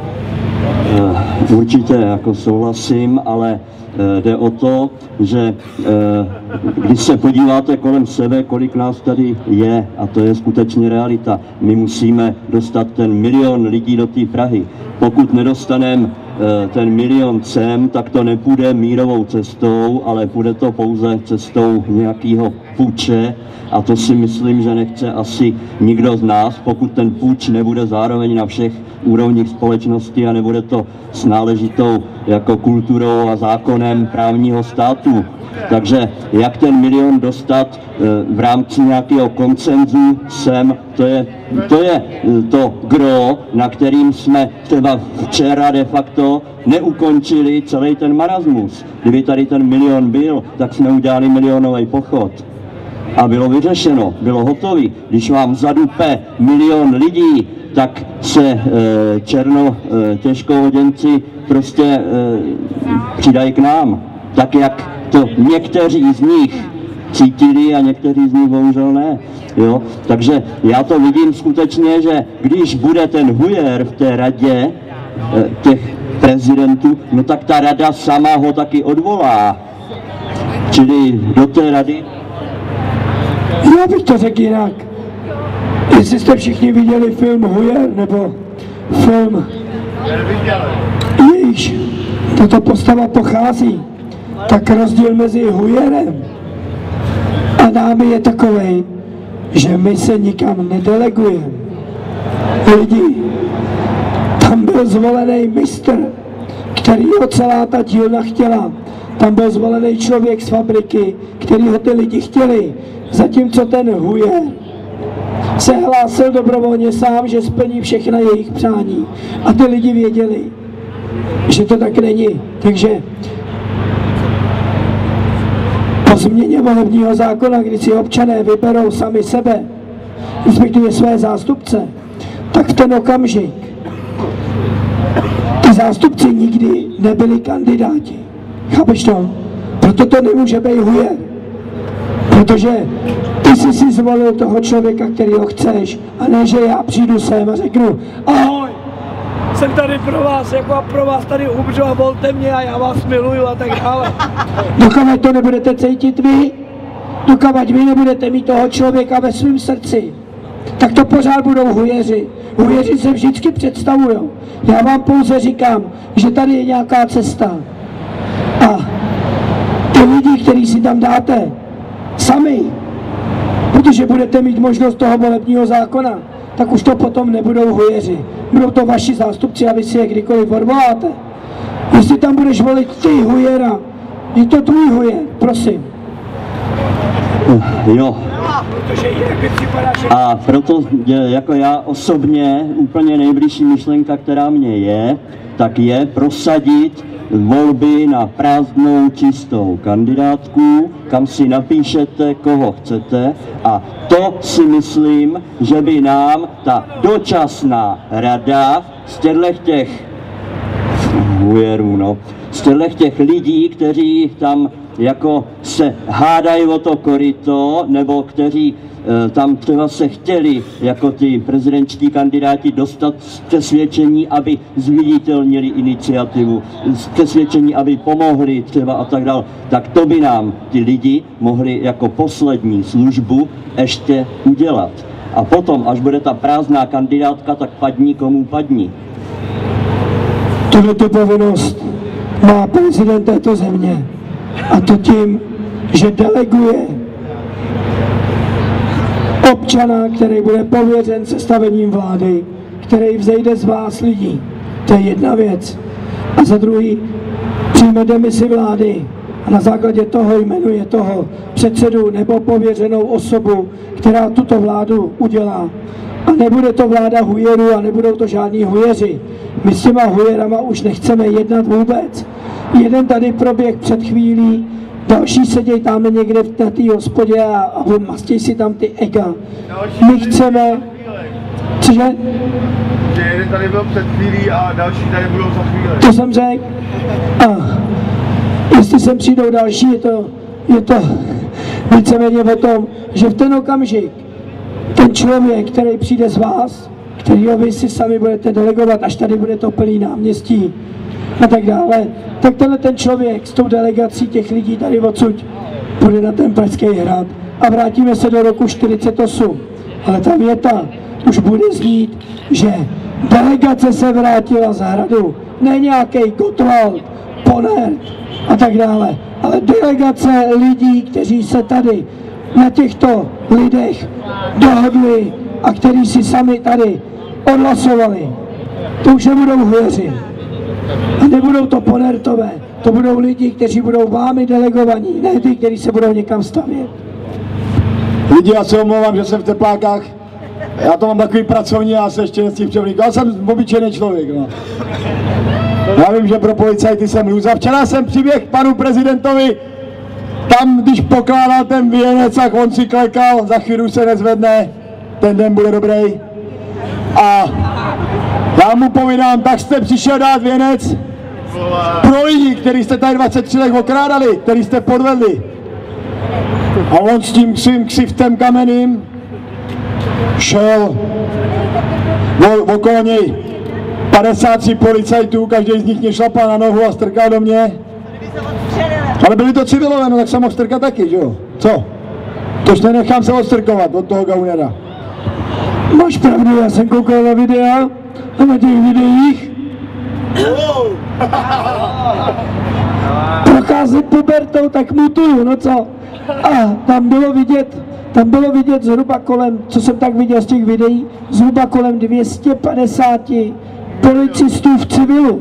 Určitě jako souhlasím, ale jde o to, že když se podíváte kolem sebe, kolik nás tady je, a to je skutečně realita, my musíme dostat ten milion lidí do té Prahy. Pokud nedostaneme ten milion sem, tak to nepůjde mírovou cestou, ale půjde to pouze cestou nějakého puče a to si myslím, že nechce asi nikdo z nás, pokud ten puč nebude zároveň na všech úrovních společnosti a nebude to s náležitou jako kulturou a zákonem právního státu. Takže jak ten milion dostat v rámci nějakého konsenzu sem, to je, to je to gro, na kterým jsme třeba včera de facto neukončili celý ten marasmus. Kdyby tady ten milion byl, tak jsme udělali milionový pochod. A bylo vyřešeno, bylo hotový. Když vám zadupe milion lidí, tak se e, černo e, těžkohoděnci prostě e, přidají k nám. Tak jak to někteří z nich cítili a někteří z nich bohužel ne. Jo? Takže já to vidím skutečně, že když bude ten hujer v té radě e, těch prezidentů, no tak ta rada sama ho taky odvolá. Čili do té rady... Já bych to řekl jinak. Jestli jste všichni viděli film Hujer, nebo film, jejíž tato postava pochází, tak rozdíl mezi Hujerem a námi je takovej, že my se nikam nedelegujeme. Lidi, tam byl zvolený mistr, který ho celá ta dílna chtěla. Tam byl zvolený člověk z fabriky, který ho ty lidi chtěli. Zatímco ten Hujer se hlásil dobrovolně sám, že splní všechna jejich přání. A ty lidi věděli, že to tak není. Takže po změně volebního zákona, kdy si občané vyberou sami sebe, respektive své zástupce, tak v ten okamžik ty zástupci nikdy nebyli kandidáti. Chápeš to? Proto to nemůže být Hujer. Protože ty jsi si zvolil toho člověka, kterýho chceš, a ne, že já přijdu sem a řeknu ahoj, jsem tady pro vás, jako a pro vás tady umřu a volte mě a já vás miluju a tak dále. Dokud to nebudete cítit vy, dokud vy nebudete mít toho člověka ve svém srdci, tak to pořád budou hujeři. Hujeři se vždycky představují. Já vám pouze říkám, že tady je nějaká cesta. A ty lidi, který si tam dáte, sami, protože budete mít možnost toho volebního zákona, tak už to potom nebudou hujeři. Budou to vaši zástupci a vy si je kdykoliv odvoláte. Jestli tam budeš volit ty hujera, je to tvůj hujer, prosím. Jo. A proto jako já osobně úplně nejbližší myšlenka, která mě je, tak je prosadit volby na prázdnou čistou kandidátku, kam si napíšete, koho chcete, a to si myslím, že by nám ta dočasná rada z těchto těch hujerů, no, z těchto těch lidí, kteří tam jako se hádají o to koryto, nebo kteří e, tam třeba se chtěli jako ty prezidentští kandidáti dostat z přesvědčení, aby zviditelnili iniciativu, z přesvědčení, aby pomohli třeba a tak dále, tak to by nám ty lidi mohli jako poslední službu ještě udělat. A potom, až bude ta prázdná kandidátka, tak padni komu padni. Tuhle tu povinnost má prezident této země. A to tím, že deleguje občana, který bude pověřen sestavením vlády, který vzejde z vás lidí. To je jedna věc. A za druhý přijme demisi vlády a na základě toho jmenuje toho předsedu nebo pověřenou osobu, která tuto vládu udělá. A nebude to vláda hujerů a nebudou to žádní hujeři. My s těma hujerama už nechceme jednat vůbec. Jeden tady proběh před chvílí, další sedějí tam někde na té hospodě a, a mastějí si tam ty ega. My chceme... Cože? Že jeden tady byl před chvílí a další tady budou za chvíli. To jsem řekl. A jestli sem přijdou další, je to, je to víceméně o tom, že v ten okamžik ten člověk, který přijde z vás, kterýho vy si sami budete delegovat, až tady bude to plný náměstí a tak dále, tak tenhle ten člověk s tou delegací těch lidí tady odsud půjde na ten Pražský hrad a vrátíme se do roku čtyřicet osm. Ale ta věta už bude znít, že delegace se vrátila z hradu, ne nějaký Gottwald, Ponert a tak dále, ale delegace lidí, kteří se tady na těchto lidech dohodli a kteří si sami tady odhlasovali. To už nebudou hujeři. A nebudou to Ponertové, to budou lidi, kteří budou vámi delegovaní, ne ty, kteří se budou někam stavět. Lidi, já se omlouvám, že jsem v teplákách. Já to mám takový pracovní, já se ještě nechci převlíkat. Já jsem obyčejný člověk, no. Já vím, že pro policajty jsem hrůza. Včera jsem přiběhl k panu prezidentovi, tam, když pokládal ten věnec, tak on si klekal, za chvíli se nezvedne, ten den bude dobrý. A já mu povídám, tak jste přišel dát věnec pro lidi, který jste tady dvacet tři let okrádali, který jste podvedli. A on s tím svým ksiftem kamenným šel okolo něj padesát tři policajtů, každý z nich mě šlapal na nohu a strkal do mě. Ale byli to civilové, no tak jsem mohl strkat taky, že jo? Co? Tož nenechám se odstrkovat od toho gaunera. Máš pravdu, já jsem koukal na videa a na těch videích procházet pubertou, tak mutuju, no co? A tam bylo vidět, tam bylo vidět zhruba kolem, co jsem tak viděl z těch videí, zhruba kolem dvě stě padesát policistů v civilu.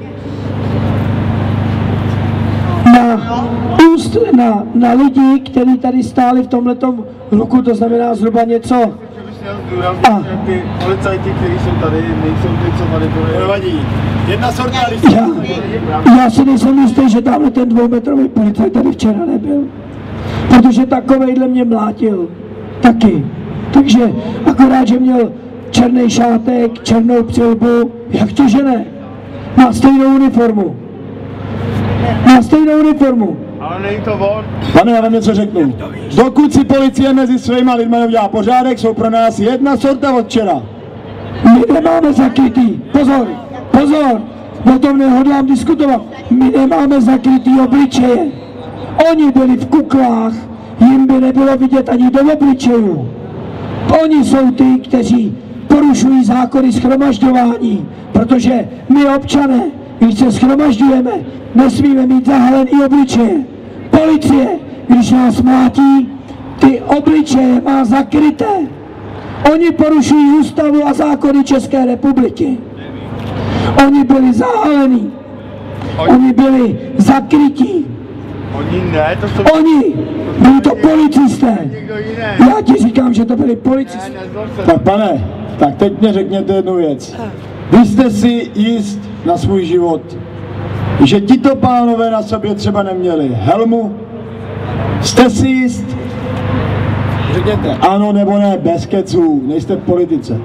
Na, úst, na, na lidi, kteří tady stáli v tomhletom hluku, to znamená zhruba něco. A ty policajti, kteří jsou tady, nejsou ty, co tady byli. Nevadí. Jedna sorta listů. Já, já si nejsem jistý, že tamhle ten dvoumetrový policajt tady včera nebyl. Protože takovejhle mě mlátil taky. Takže akorát, že měl černý šátek, černou přilbu, jak to, že ne? Má stejnou uniformu. Má stejnou uniformu. Ale není to on. Pane, já vám něco řeknu. Dokud si policie mezi svýma lidmi neudělá pořádek, jsou pro nás jedna sorta od včera. My nemáme zakrytý. Pozor, pozor, o tom nehodlám diskutovat. My nemáme zakrytý obličeje. Oni byli v kuklách, jim by nebylo vidět ani do obličejů. Oni jsou ty, kteří porušují zákony shromažďování, protože my občané, když se shromažďujeme, nesmíme mít zahalený obličeje. Policie, když nás mlátí, ty obličeje má zakryté. Oni porušují ústavu a zákony České republiky. Oni byli zahalení. Oni byli zakrytí. Oni ne, to jsou... Oni! Byli to policisté! Já ti říkám, že to byli policisté. Tak pane, tak teď mě řekněte jednu věc. Vy jste si jist na svůj život, že tito pánové na sobě třeba neměli helmu? Jste si jist? Řekněte ano nebo ne, bez keců, nejste v politice.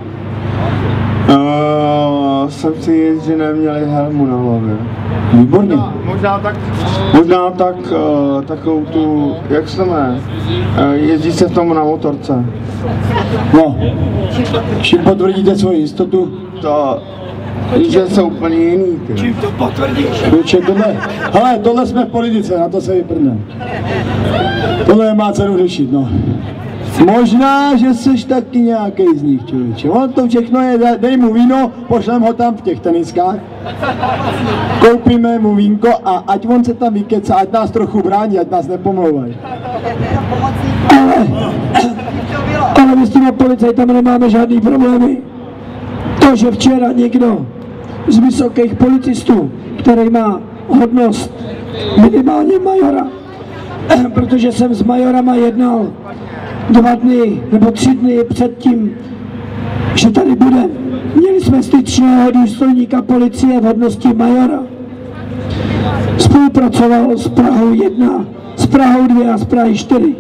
Uh, jsem si jist, že neměli helmu na hlavě. Výborně. Možná, možná tak, možná tak, uh, takovou tu, jak se to jmenuje, uh, jezdí se v tomu na motorce. No, čím potvrdíte svoji jistotu? To, že jsou úplně jiný. Ty. Čím to potvrdíš? Tohle, hele, tohle jsme v politice, na to se vyprdneme. Tohle má cenu řešit, no. Možná, že jsi taky nějaký z nich, člověče. On to všechno je, dej mu víno, pošlem ho tam v těch teniskách. Koupíme mu vínko a ať on se tam vykecá, ať nás trochu brání, ať nás nepomlouvají. Ale, ale my s těma policajtama nemáme žádný problémy. To, že včera někdo z vysokých policistů, který má hodnost minimálně majora, protože jsem s majorama jednal dva dny nebo tři dny před tím, že tady bude. Měli jsme styčného důstojníka policie v hodnosti majora. Spolupracoval s Prahou jedna, s Prahou dvě a s Prahy čtyři.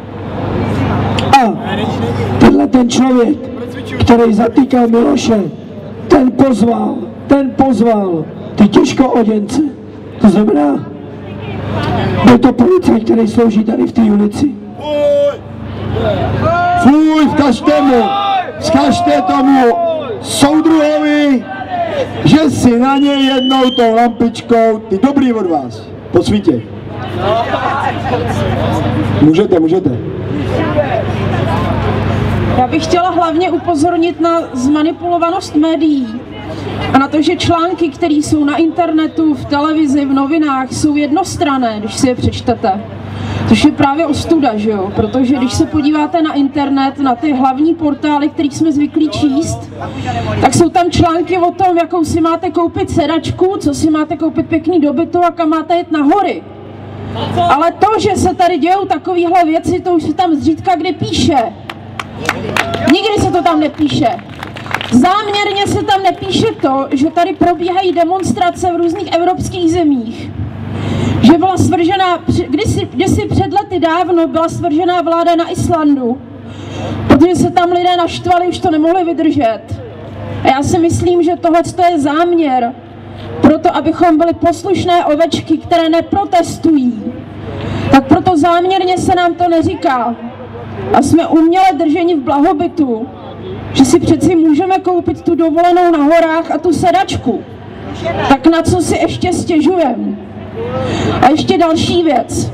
A tenhle ten člověk, který zatýkal Miloše, ten pozval, ten pozval ty těžkooděnce. To znamená, byl to policajt, který slouží tady v té ulici. Fuj, vkažte mu, vzkažte tomu soudruhovi, že si na něj jednou tou lampičkou, ty dobrý od vás, posvítěj. Můžete, můžete. Já bych chtěla hlavně upozornit na zmanipulovanost médií a na to, že články, které jsou na internetu, v televizi, v novinách, jsou jednostranné, když si je přečtete. Což je právě ostuda, že jo? Protože když se podíváte na internet, na ty hlavní portály, které jsme zvyklí číst, tak jsou tam články o tom, jakou si máte koupit sedačku, co si máte koupit pěkný dobytu a kam máte jet na hory. Ale to, že se tady dějou takovéhle věci, to už se tam zřídka kdy píše. Nikdy se to tam nepíše. Záměrně se tam nepíše to, že tady probíhají demonstrace v různých evropských zemích. Že byla svržená, kdysi, kdysi před lety dávno byla svržená vláda na Islandu, protože se tam lidé naštvali, už to nemohli vydržet. A já si myslím, že tohle je záměr proto, abychom byli poslušné ovečky, které neprotestují. Tak proto záměrně se nám to neříká. A jsme uměle drženi v blahobytu, že si přeci můžeme koupit tu dovolenou na horách a tu sedačku. Tak na co si ještě stěžujeme? A ještě další věc.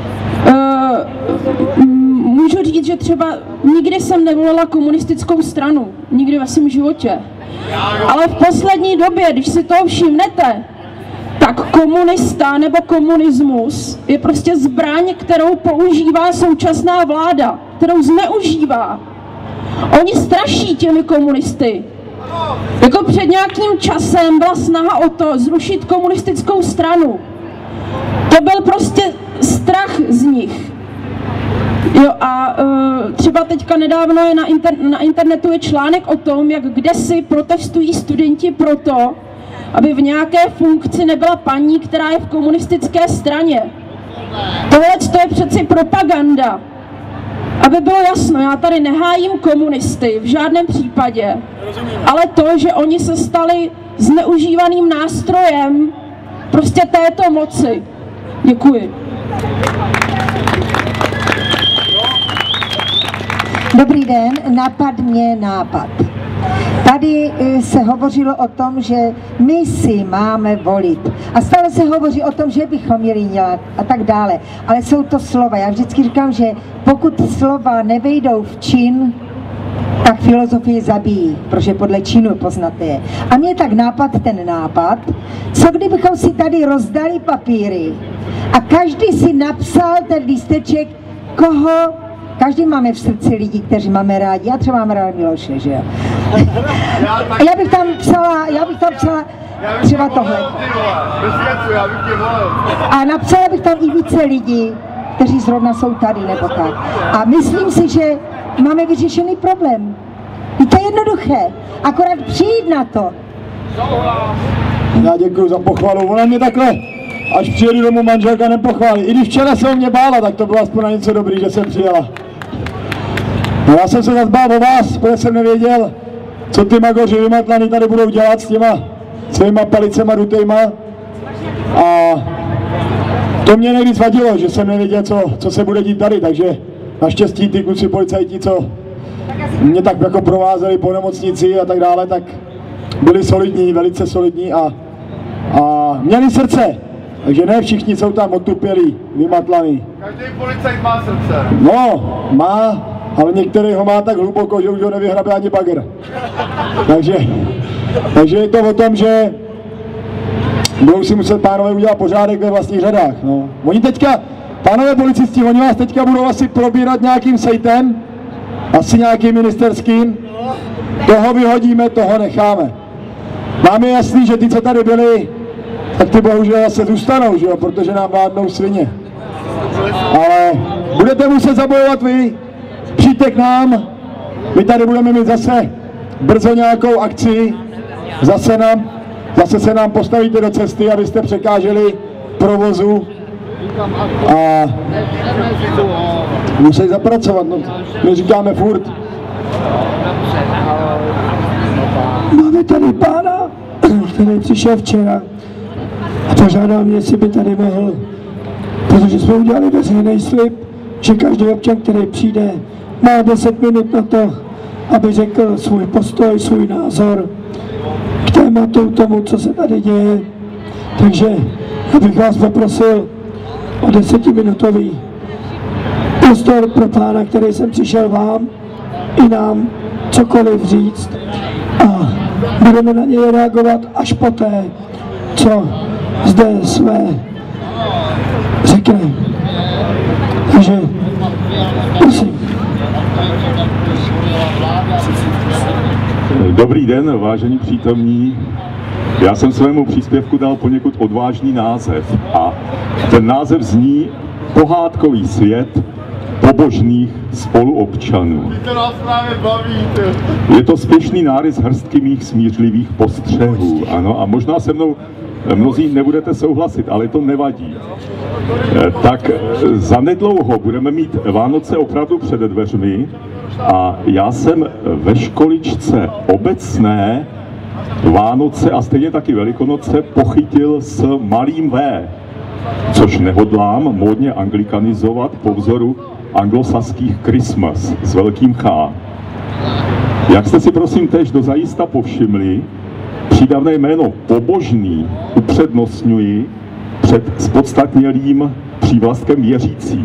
Uh, můžu říct, že třeba nikdy jsem nevolila komunistickou stranu. Nikdy ve svém životě. Ale v poslední době, když si toho všimnete, tak komunista nebo komunismus je prostě zbraň, kterou používá současná vláda, kterou zneužívá. Oni straší těmi komunisty. Jako před nějakým časem byla snaha o to zrušit komunistickou stranu. To byl prostě strach z nich. Jo, a uh, třeba teďka nedávno je na, inter, na internetu je článek o tom, jak kdesi protestují studenti proto, aby v nějaké funkci nebyla paní, která je v komunistické straně. Tohle je přeci propaganda. Aby bylo jasno, já tady nehájím komunisty v žádném případě, ale to, že oni se stali zneužívaným nástrojem prostě této moci. Děkuji. Dobrý den, napadně nápad. Tady se hovořilo o tom, že my si máme volit. A stále se hovoří o tom, že bychom měli dělat a tak dále. Ale jsou to slova. Já vždycky říkám, že pokud slova nevejdou v čin, tak filozofie zabijí, protože podle činu poznáte je. A mě tak nápad ten nápad, co kdybychom si tady rozdali papíry a každý si napsal ten lísteček, koho. Každý máme v srdci lidi, kteří máme rádi. Já třeba mám rád Miloše, že jo? A já bych tam psala, já bych tam psala třeba tohle. A napsala bych tam i více lidí, kteří zrovna jsou tady nebo tak. A myslím si, že máme vyřešený problém. Je to jednoduché, akorát přijít na to. Já děkuji za pochvalu. Ona mě takhle, až přijedu domů, manželka nepochválí. I když včera se o mě bála, tak to bylo aspoň na něco dobrý, že jsem přijela. No já jsem se zase bál o vás, protože jsem nevěděl, co ty magoři vymatlaný tady budou dělat s těma svýma palicema dutejma. A to mě nejvíc vadilo, že jsem nevěděl, co, co se bude dít tady, takže naštěstí ty kluci policajti, co mě tak jako provázeli po nemocnici a tak dále, tak byli solidní, velice solidní a, a měli srdce. Takže ne všichni jsou tam otupělí, vymatlaný. Každý policajt má srdce. No, má, ale některý ho má tak hluboko, že už ho nevyhrabe ani bagr. Takže, takže je to o tom, že budou si muset pánové udělat pořádek ve vlastních řadách. No. Oni teďka, pánové policisti, oni vás teďka budou asi probírat nějakým sejtem, asi nějakým ministerským, toho vyhodíme, toho necháme. Nám je jasný, že ty, co tady byli, tak ty bohužel zase zůstanou, že jo, protože nám vládnou svině. Ale budete muset zabojovat vy, přijďte k nám, my tady budeme mít zase brzo nějakou akci, zase, nám, zase se nám postavíte do cesty, abyste překáželi provozu a musí zapracovat, no, my říkáme furt. Máme tady pána, který přišel včera a požádal mě, jestli by tady mohl, protože jsme udělali veřejný slib, že každý občan, který přijde, má deset minut na to, aby řekl svůj postoj, svůj názor k tématu, tomu, co se tady děje. Takže abych vás poprosil o desetiminutový prostor pro pána, který jsem přišel vám i nám cokoliv říct a budeme na něj reagovat až poté, co zde své řekne. Takže prosím. Dobrý den, vážení přítomní. Já jsem svému příspěvku dal poněkud odvážný název a ten název zní Pohádkový svět pobožných spoluobčanů. Je to spěšný nárys hrstky mých smířlivých postřehů, ano, a možná se mnou mnozí nebudete souhlasit, ale to nevadí. Tak zanedlouho budeme mít Vánoce opravdu před dveřmi a já jsem ve školičce obecné Vánoce a stejně taky Velikonoce pochytil s malým V, což nehodlám módně anglikanizovat po vzoru anglosaských Christmas s velkým Ch. Jak jste si prosím též dozajista povšimli, přídavné jméno pobožný upřednostňuji před spodstatnělým přívlastkem věřící.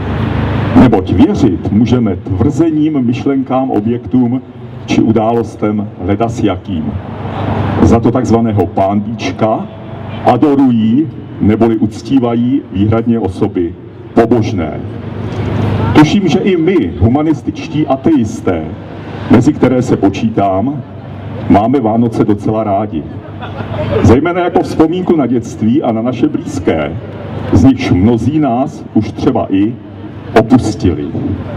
Neboť věřit můžeme tvrzením, myšlenkám, objektům či událostem ledasjakým. Za to takzvaného pánbíčka adorují neboli uctívají výhradně osoby pobožné. Tuším, že i my, humanističtí ateisté, mezi které se počítám, máme Vánoce docela rádi. Zejména jako vzpomínku na dětství a na naše blízké, z nichž mnozí nás už třeba i opustili.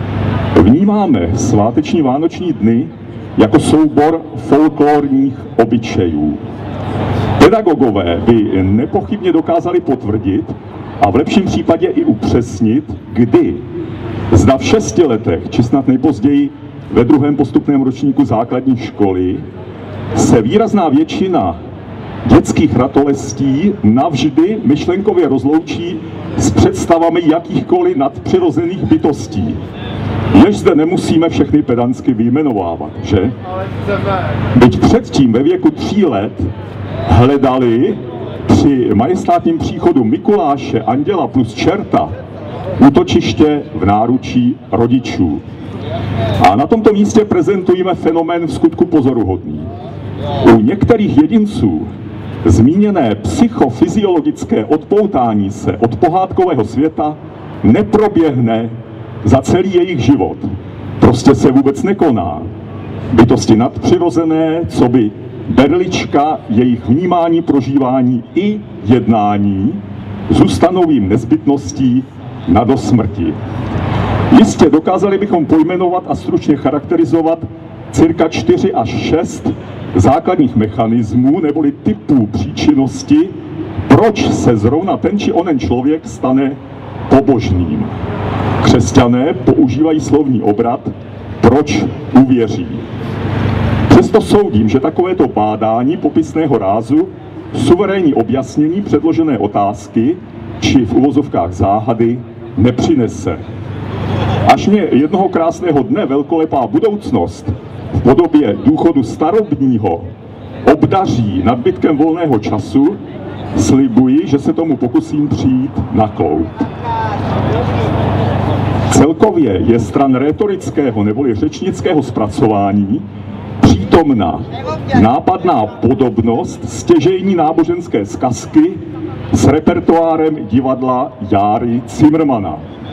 Vnímáme sváteční vánoční dny jako soubor folklorních obyčejů. Pedagogové by nepochybně dokázali potvrdit a v lepším případě i upřesnit, kdy, zda v šesti letech, či snad nejpozději ve druhém postupném ročníku základní školy, se výrazná většina dětských ratolestí navždy myšlenkově rozloučí s představami jakýchkoliv nadpřirozených bytostí. Jež zde nemusíme všechny pedantsky vyjmenovávat, že? Byť předtím ve věku tří let hledali při majestátním příchodu Mikuláše, anděla plus čerta útočiště v náručí rodičů. A na tomto místě prezentujeme fenomén v skutku pozoruhodný. U některých jedinců zmíněné psychofyziologické odpoutání se od pohádkového světa neproběhne za celý jejich život. Prostě se vůbec nekoná. Bytosti nadpřirozené, co by berlička jejich vnímání, prožívání i jednání zůstanou jim nezbytností na dosmrti. Jistě dokázali bychom pojmenovat a stručně charakterizovat cirka čtyři až šest základních mechanismů neboli typů příčinnosti, proč se zrovna ten či onen člověk stane pobožným. Křesťané používají slovní obrat, proč uvěří. Přesto soudím, že takovéto bádání popisného rázu suverénní objasnění předložené otázky či v uvozovkách záhady nepřinese. Až mě jednoho krásného dne velkolepá budoucnost v podobě důchodu starobního obdaří nadbytkem volného času, slibuji, že se tomu pokusím přijít na kloub. Celkově je stran rétorického neboli řečnického zpracování přítomna nápadná podobnost stěžejní náboženské zkazky s repertoárem divadla Járy Cimrmana.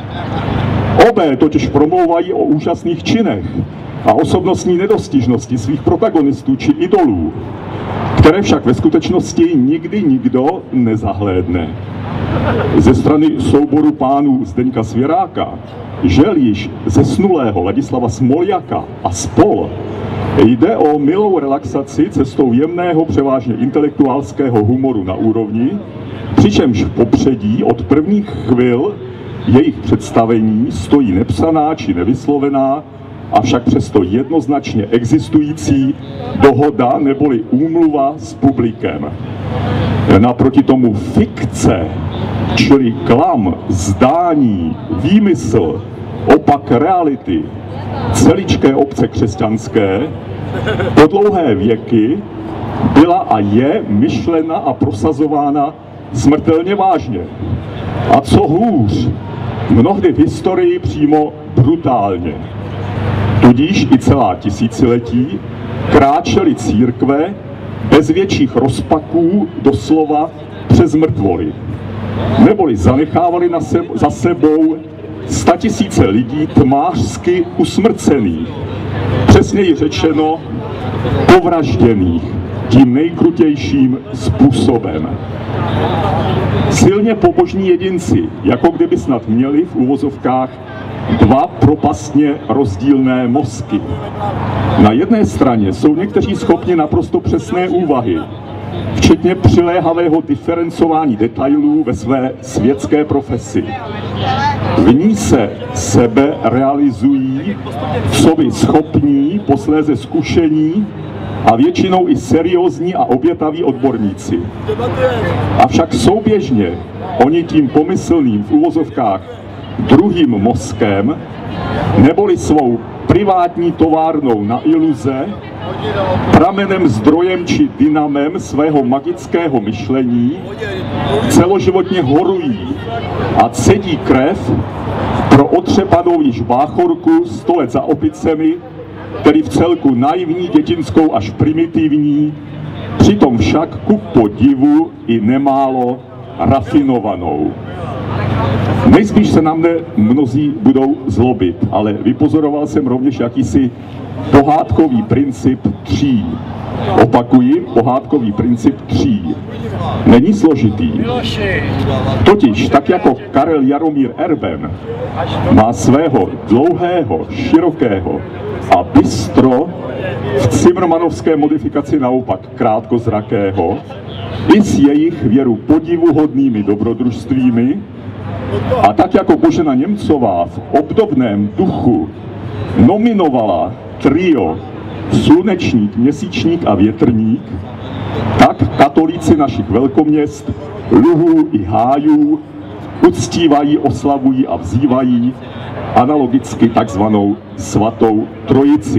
Obé totiž promlouvají o úžasných činech a osobnostní nedostižnosti svých protagonistů či idolů, které však ve skutečnosti nikdy nikdo nezahlédne. Ze strany souboru pánů Zdeňka Svěráka, žel již zesnulého Ladislava Smoljaka a spol, jde o milou relaxaci cestou jemného, převážně intelektuálského humoru na úrovni, přičemž v popředí od prvních chvil jejich představení stojí nepsaná či nevyslovená, avšak přesto jednoznačně existující dohoda neboli úmluva s publikem. Naproti tomu fikce, čili klam, zdání, výmysl, opak reality, celičké obce křesťanské, po dlouhé věky byla a je myšlena a prosazována smrtelně vážně. A co hůř, mnohdy v historii přímo brutálně. Tudíž i celá tisíciletí kráčely církve bez větších rozpaků doslova přes mrtvoly. Neboli zanechávali na seb- za sebou statisíce lidí tmářsky usmrcených, přesněji řečeno povražděných tím nejkrutějším způsobem. Silně pobožní jedinci, jako kdyby snad měli v uvozovkách dva propastně rozdílné mozky. Na jedné straně jsou někteří schopni naprosto přesné úvahy, včetně přiléhavého diferencování detailů ve své světské profesi. V ní se sebe realizují v sobě schopní, posléze zkušení a většinou i seriózní a obětaví odborníci. Avšak souběžně oni tím pomyslným v uvozovkách druhým mozkem, neboli svou privátní továrnou na iluze, pramenem, zdrojem či dynamem svého magického myšlení, celoživotně horují a cedí krev pro otřepanou již báchorku sto let za opicemi, tedy v celku naivní, dětinskou až primitivní, přitom však ku podivu i nemálo rafinovanou. Nejspíš se na mne mnozí budou zlobit, ale vypozoroval jsem rovněž jakýsi pohádkový princip tří. Opakuji, pohádkový princip tří. Není složitý. Totiž, tak jako Karel Jaromír Erben má svého dlouhého, širokého a bystro v cimrmanovské modifikaci naopak krátkozrakého, i s jejich věru podivuhodnými dobrodružstvími, a tak jako Božena Němcová v obdobném duchu nominovala trio Slunečník, Měsíčník a Větrník, tak katolíci našich velkoměst, luhů i hájů uctívají, oslavují a vzývají analogicky takzvanou svatou trojici.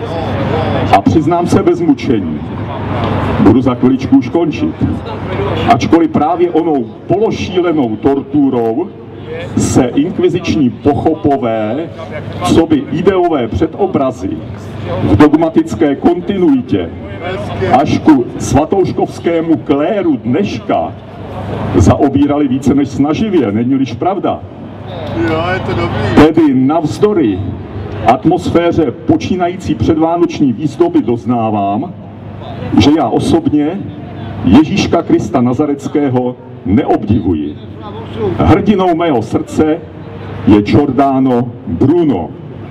A přiznám se bez mučení, budu za chviličku už končit. Ačkoliv právě onou pološílenou torturou se inkviziční pochopové, coby ideové předobrazy v dogmatické kontinuitě až ku svatouškovskému kléru dneška zaobírali více než snaživě, není-liž pravda. Tedy navzdory atmosféře počínající předvánoční výzdoby doznávám, že já osobně Ježíška Krista Nazareckého neobdivuji. Hrdinou mého srdce je Giordano Bruno.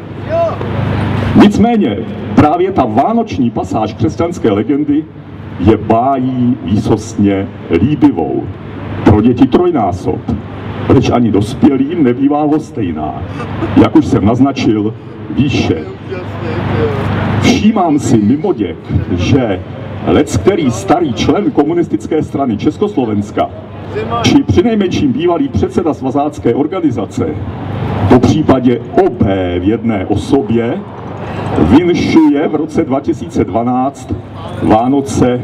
Nicméně právě ta vánoční pasáž křesťanské legendy je bájí výsostně líbivou. Pro děti trojnásob, protože ani dospělým nebývá lhostejná, jak už jsem naznačil výše. Všímám si mimoděk, že leckterý starý člen komunistické strany Československa, či přinejmenším bývalý předseda svazácké organizace, po případě obé v jedné osobě, vinšuje v roce dva tisíce dvanáct Vánoce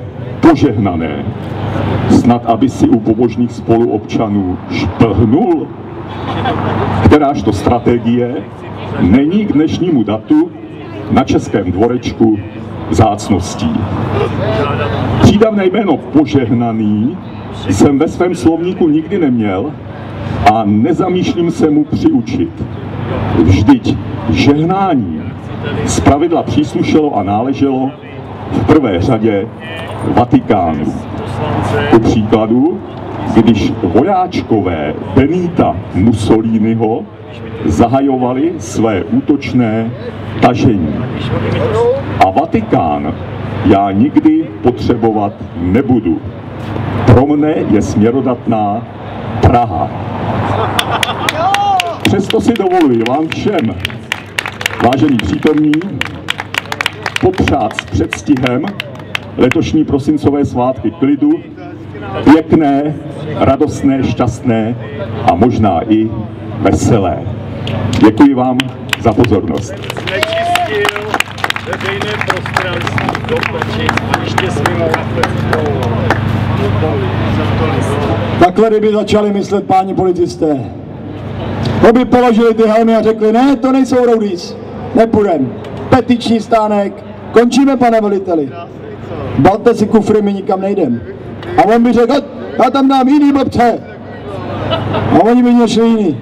požehnané. Snad, aby si u pobožných spoluobčanů šplhnul, Kteráž to strategie není k dnešnímu datu na českém dvorečku vzácností. Přídavné jméno požehnaný jsem ve svém slovníku nikdy neměl a nezamýšlím se mu přiučit. Vždyť žehnání zpravidla příslušelo a náleželo v prvé řadě Vatikánu. Ku příkladu, když vojáčkové Benita Mussoliniho zahajovali své útočné tažení. A Vatikán já nikdy potřebovat nebudu. Pro mne je směrodatná Praha. Přesto si dovoluji vám všem, vážení přítomní, popřát s předstihem letošní prosincové svátky klidu, pěkné, radostné, šťastné a možná i veselé. Děkuji vám za pozornost. Znečistil veřejné prostranství do peči a ještě s mimo Takhle kdyby začali myslet páni policisté. Aby položili ty helmy a řekli, ne, to nejsou roadies, nepůjdem. Petiční stánek, končíme, pane veliteli. Balte si kufry, my nikam nejdem. A on by řekl, já tam dám jiný blbce. A oni by něšli jiný.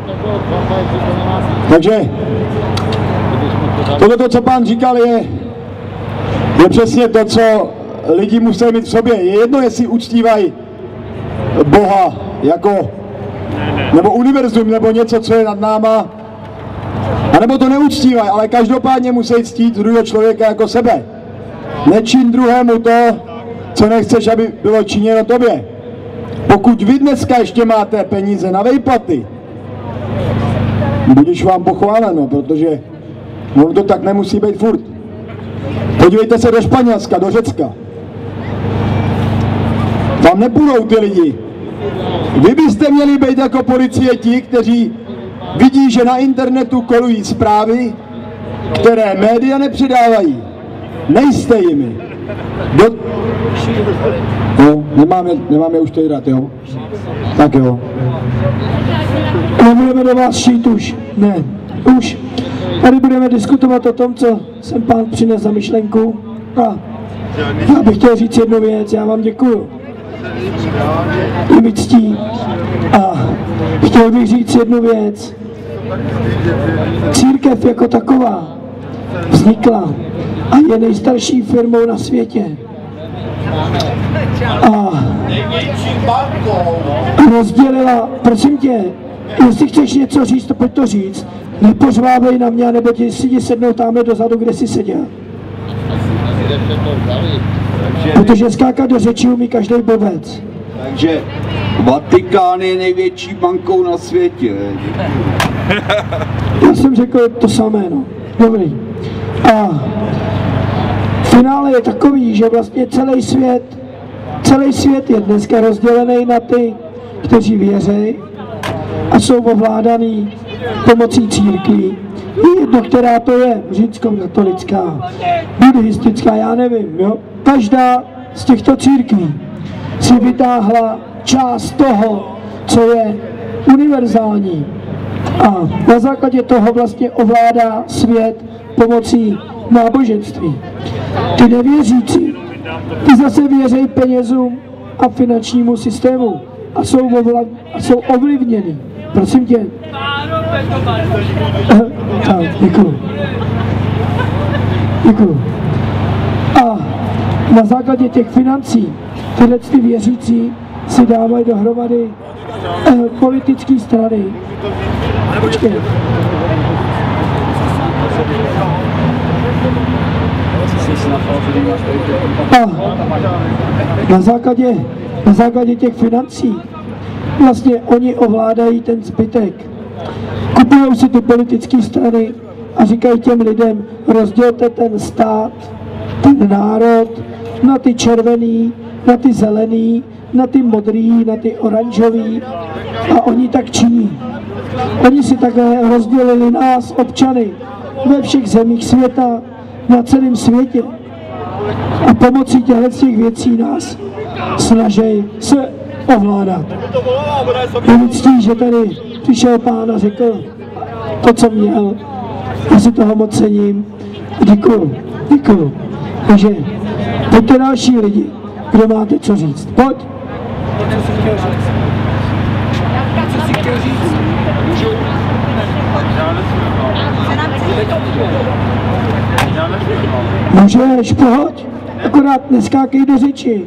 Takže tohle, co pán říkal, je, je přesně to, co lidi musí mít v sobě. Je jedno, jestli uctívají Boha jako, nebo univerzum, nebo něco, co je nad náma, anebo to neuctívají, ale každopádně musí ctít druhého člověka jako sebe. Nečin druhému to, co nechceš, aby bylo činěno tobě. Pokud vy dneska ještě máte peníze na vejplaty, budeš vám pochváleno, protože ono to tak nemusí být furt. Podívejte se do Španělska, do Řecka. Tam nepůjdou ty lidi. Vy byste měli být jako policie ti, kteří vidí, že na internetu kolují zprávy, které média nepředávají. Nejste jimi. Do... Jo, nemáme, nemáme už to rád, jo? Tak jo. Nebudeme do vás šít už. Ne, už. Tady budeme diskutovat o tom, co jsem pán přinesl za myšlenku. A já bych chtěl říct jednu věc, já vám děkuju. Je mi ctí. A chtěl bych říct jednu věc. Církev jako taková vznikla a je nejstarší firmou na světě. A rozdělila, prosím tě, jestli chceš něco říct, to pojď to říct. Nepořvávej na mě, nebo ti si jdi sednout tamhle dozadu, kde jsi seděl. Protože skákat do řeči umí každý blbec. Takže Vatikán je největší bankou na světě. Já jsem řekl to samé, no. Dobrý. A finále je takový, že vlastně celý svět, celý svět je dneska rozdělený na ty, kteří věří a jsou ovládaný pomocí církví. Je jedno, která to je, římskokatolická, buddhistická, já nevím, jo. Každá z těchto církví si vytáhla část toho, co je univerzální. A na základě toho vlastně ovládá svět pomocí náboženství. Ty nevěřící, ty zase věří penězům a finančnímu systému a jsou, ovla, a jsou ovlivněni. Prosím tě. Tak, děkuju. Děkuju. A na základě těch financí tyhle ty věřící si dávají dohromady eh, politické strany. Počkej. A na základě, na základě těch financí vlastně oni ovládají ten zbytek. Kupují si ty politické strany a říkají těm lidem, rozdělte ten stát, ten národ na ty červený, na ty zelený, na ty modrý, na ty oranžový a oni tak činí. Oni si takhle rozdělili nás, občany, ve všech zemích světa, na celém světě. A pomocí těchto těch věcí nás snaží se ovládat. Je mi ctí, že tady přišel pán a řekl to, co měl. Já si toho moc cením. Děkuju, děkuju. Takže pojďte další lidi, kdo máte co říct. Pojď. Co si chtěl říct? Můžeš, pojď. Akorát neskákej do řeči.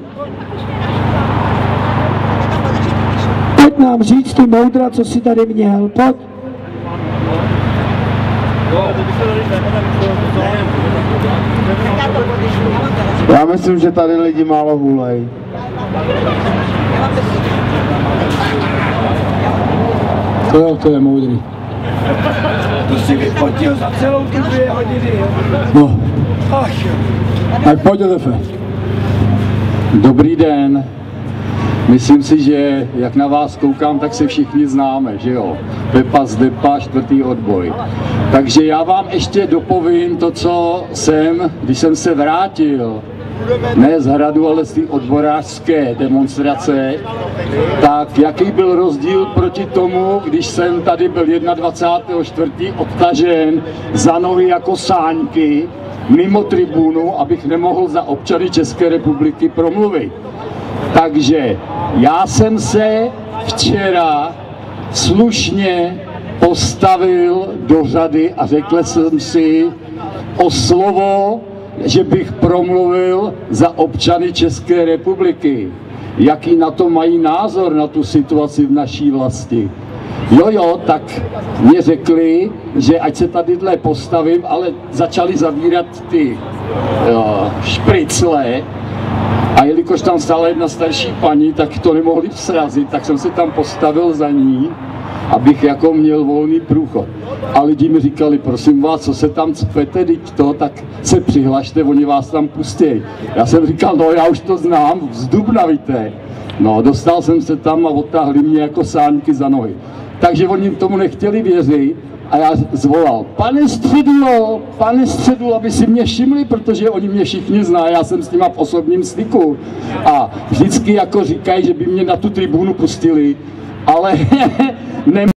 Pojď nám říct ty moudra, co jsi tady měl. Pojď. Já myslím, že tady lidi málo hulej. To jo, to je moudrý. To si vyfotil za celou tu dvě hodiny. No. Ach jo. Tak pojď, Josefe. Dobrý den. Myslím si, že jak na vás koukám, tak se všichni známe, že jo? Pepa z Depa, čtvrtý odboj. Takže já vám ještě dopovím to, co jsem, když jsem se vrátil, ne z hradu, ale z té odborářské demonstrace, tak jaký byl rozdíl proti tomu, když jsem tady byl dvacátého čtvrtého odtažen za nohy jako sáňky, mimo tribunu, abych nemohl za občany České republiky promluvit. Takže já jsem se včera slušně postavil do řady a řekl jsem si o slovo, že bych promluvil za občany České republiky. Jaký na to mají názor, na tu situaci v naší vlasti. Jo, jo, tak mě řekli, že ať se tadyhle postavím, ale začali zavírat ty jo, špricle. A jelikož tam stála jedna starší paní, tak to nemohli srazit, tak jsem se tam postavil za ní, abych jako měl volný průchod. A lidi mi říkali, prosím vás, co se tam cpete, teď to, tak se přihlašte, oni vás tam pustí. Já jsem říkal, no já už to znám, z Dubna, víte. No, dostal jsem se tam a odtáhli mě jako sáňky za nohy. Takže oni tomu nechtěli věřit a já zvolal, pane Středulo, pane Středulo, aby si mě všimli, protože oni mě všichni znají, já jsem s nima v osobním styku. A vždycky jako říkají, že by mě na tu tribunu pustili, ale ne.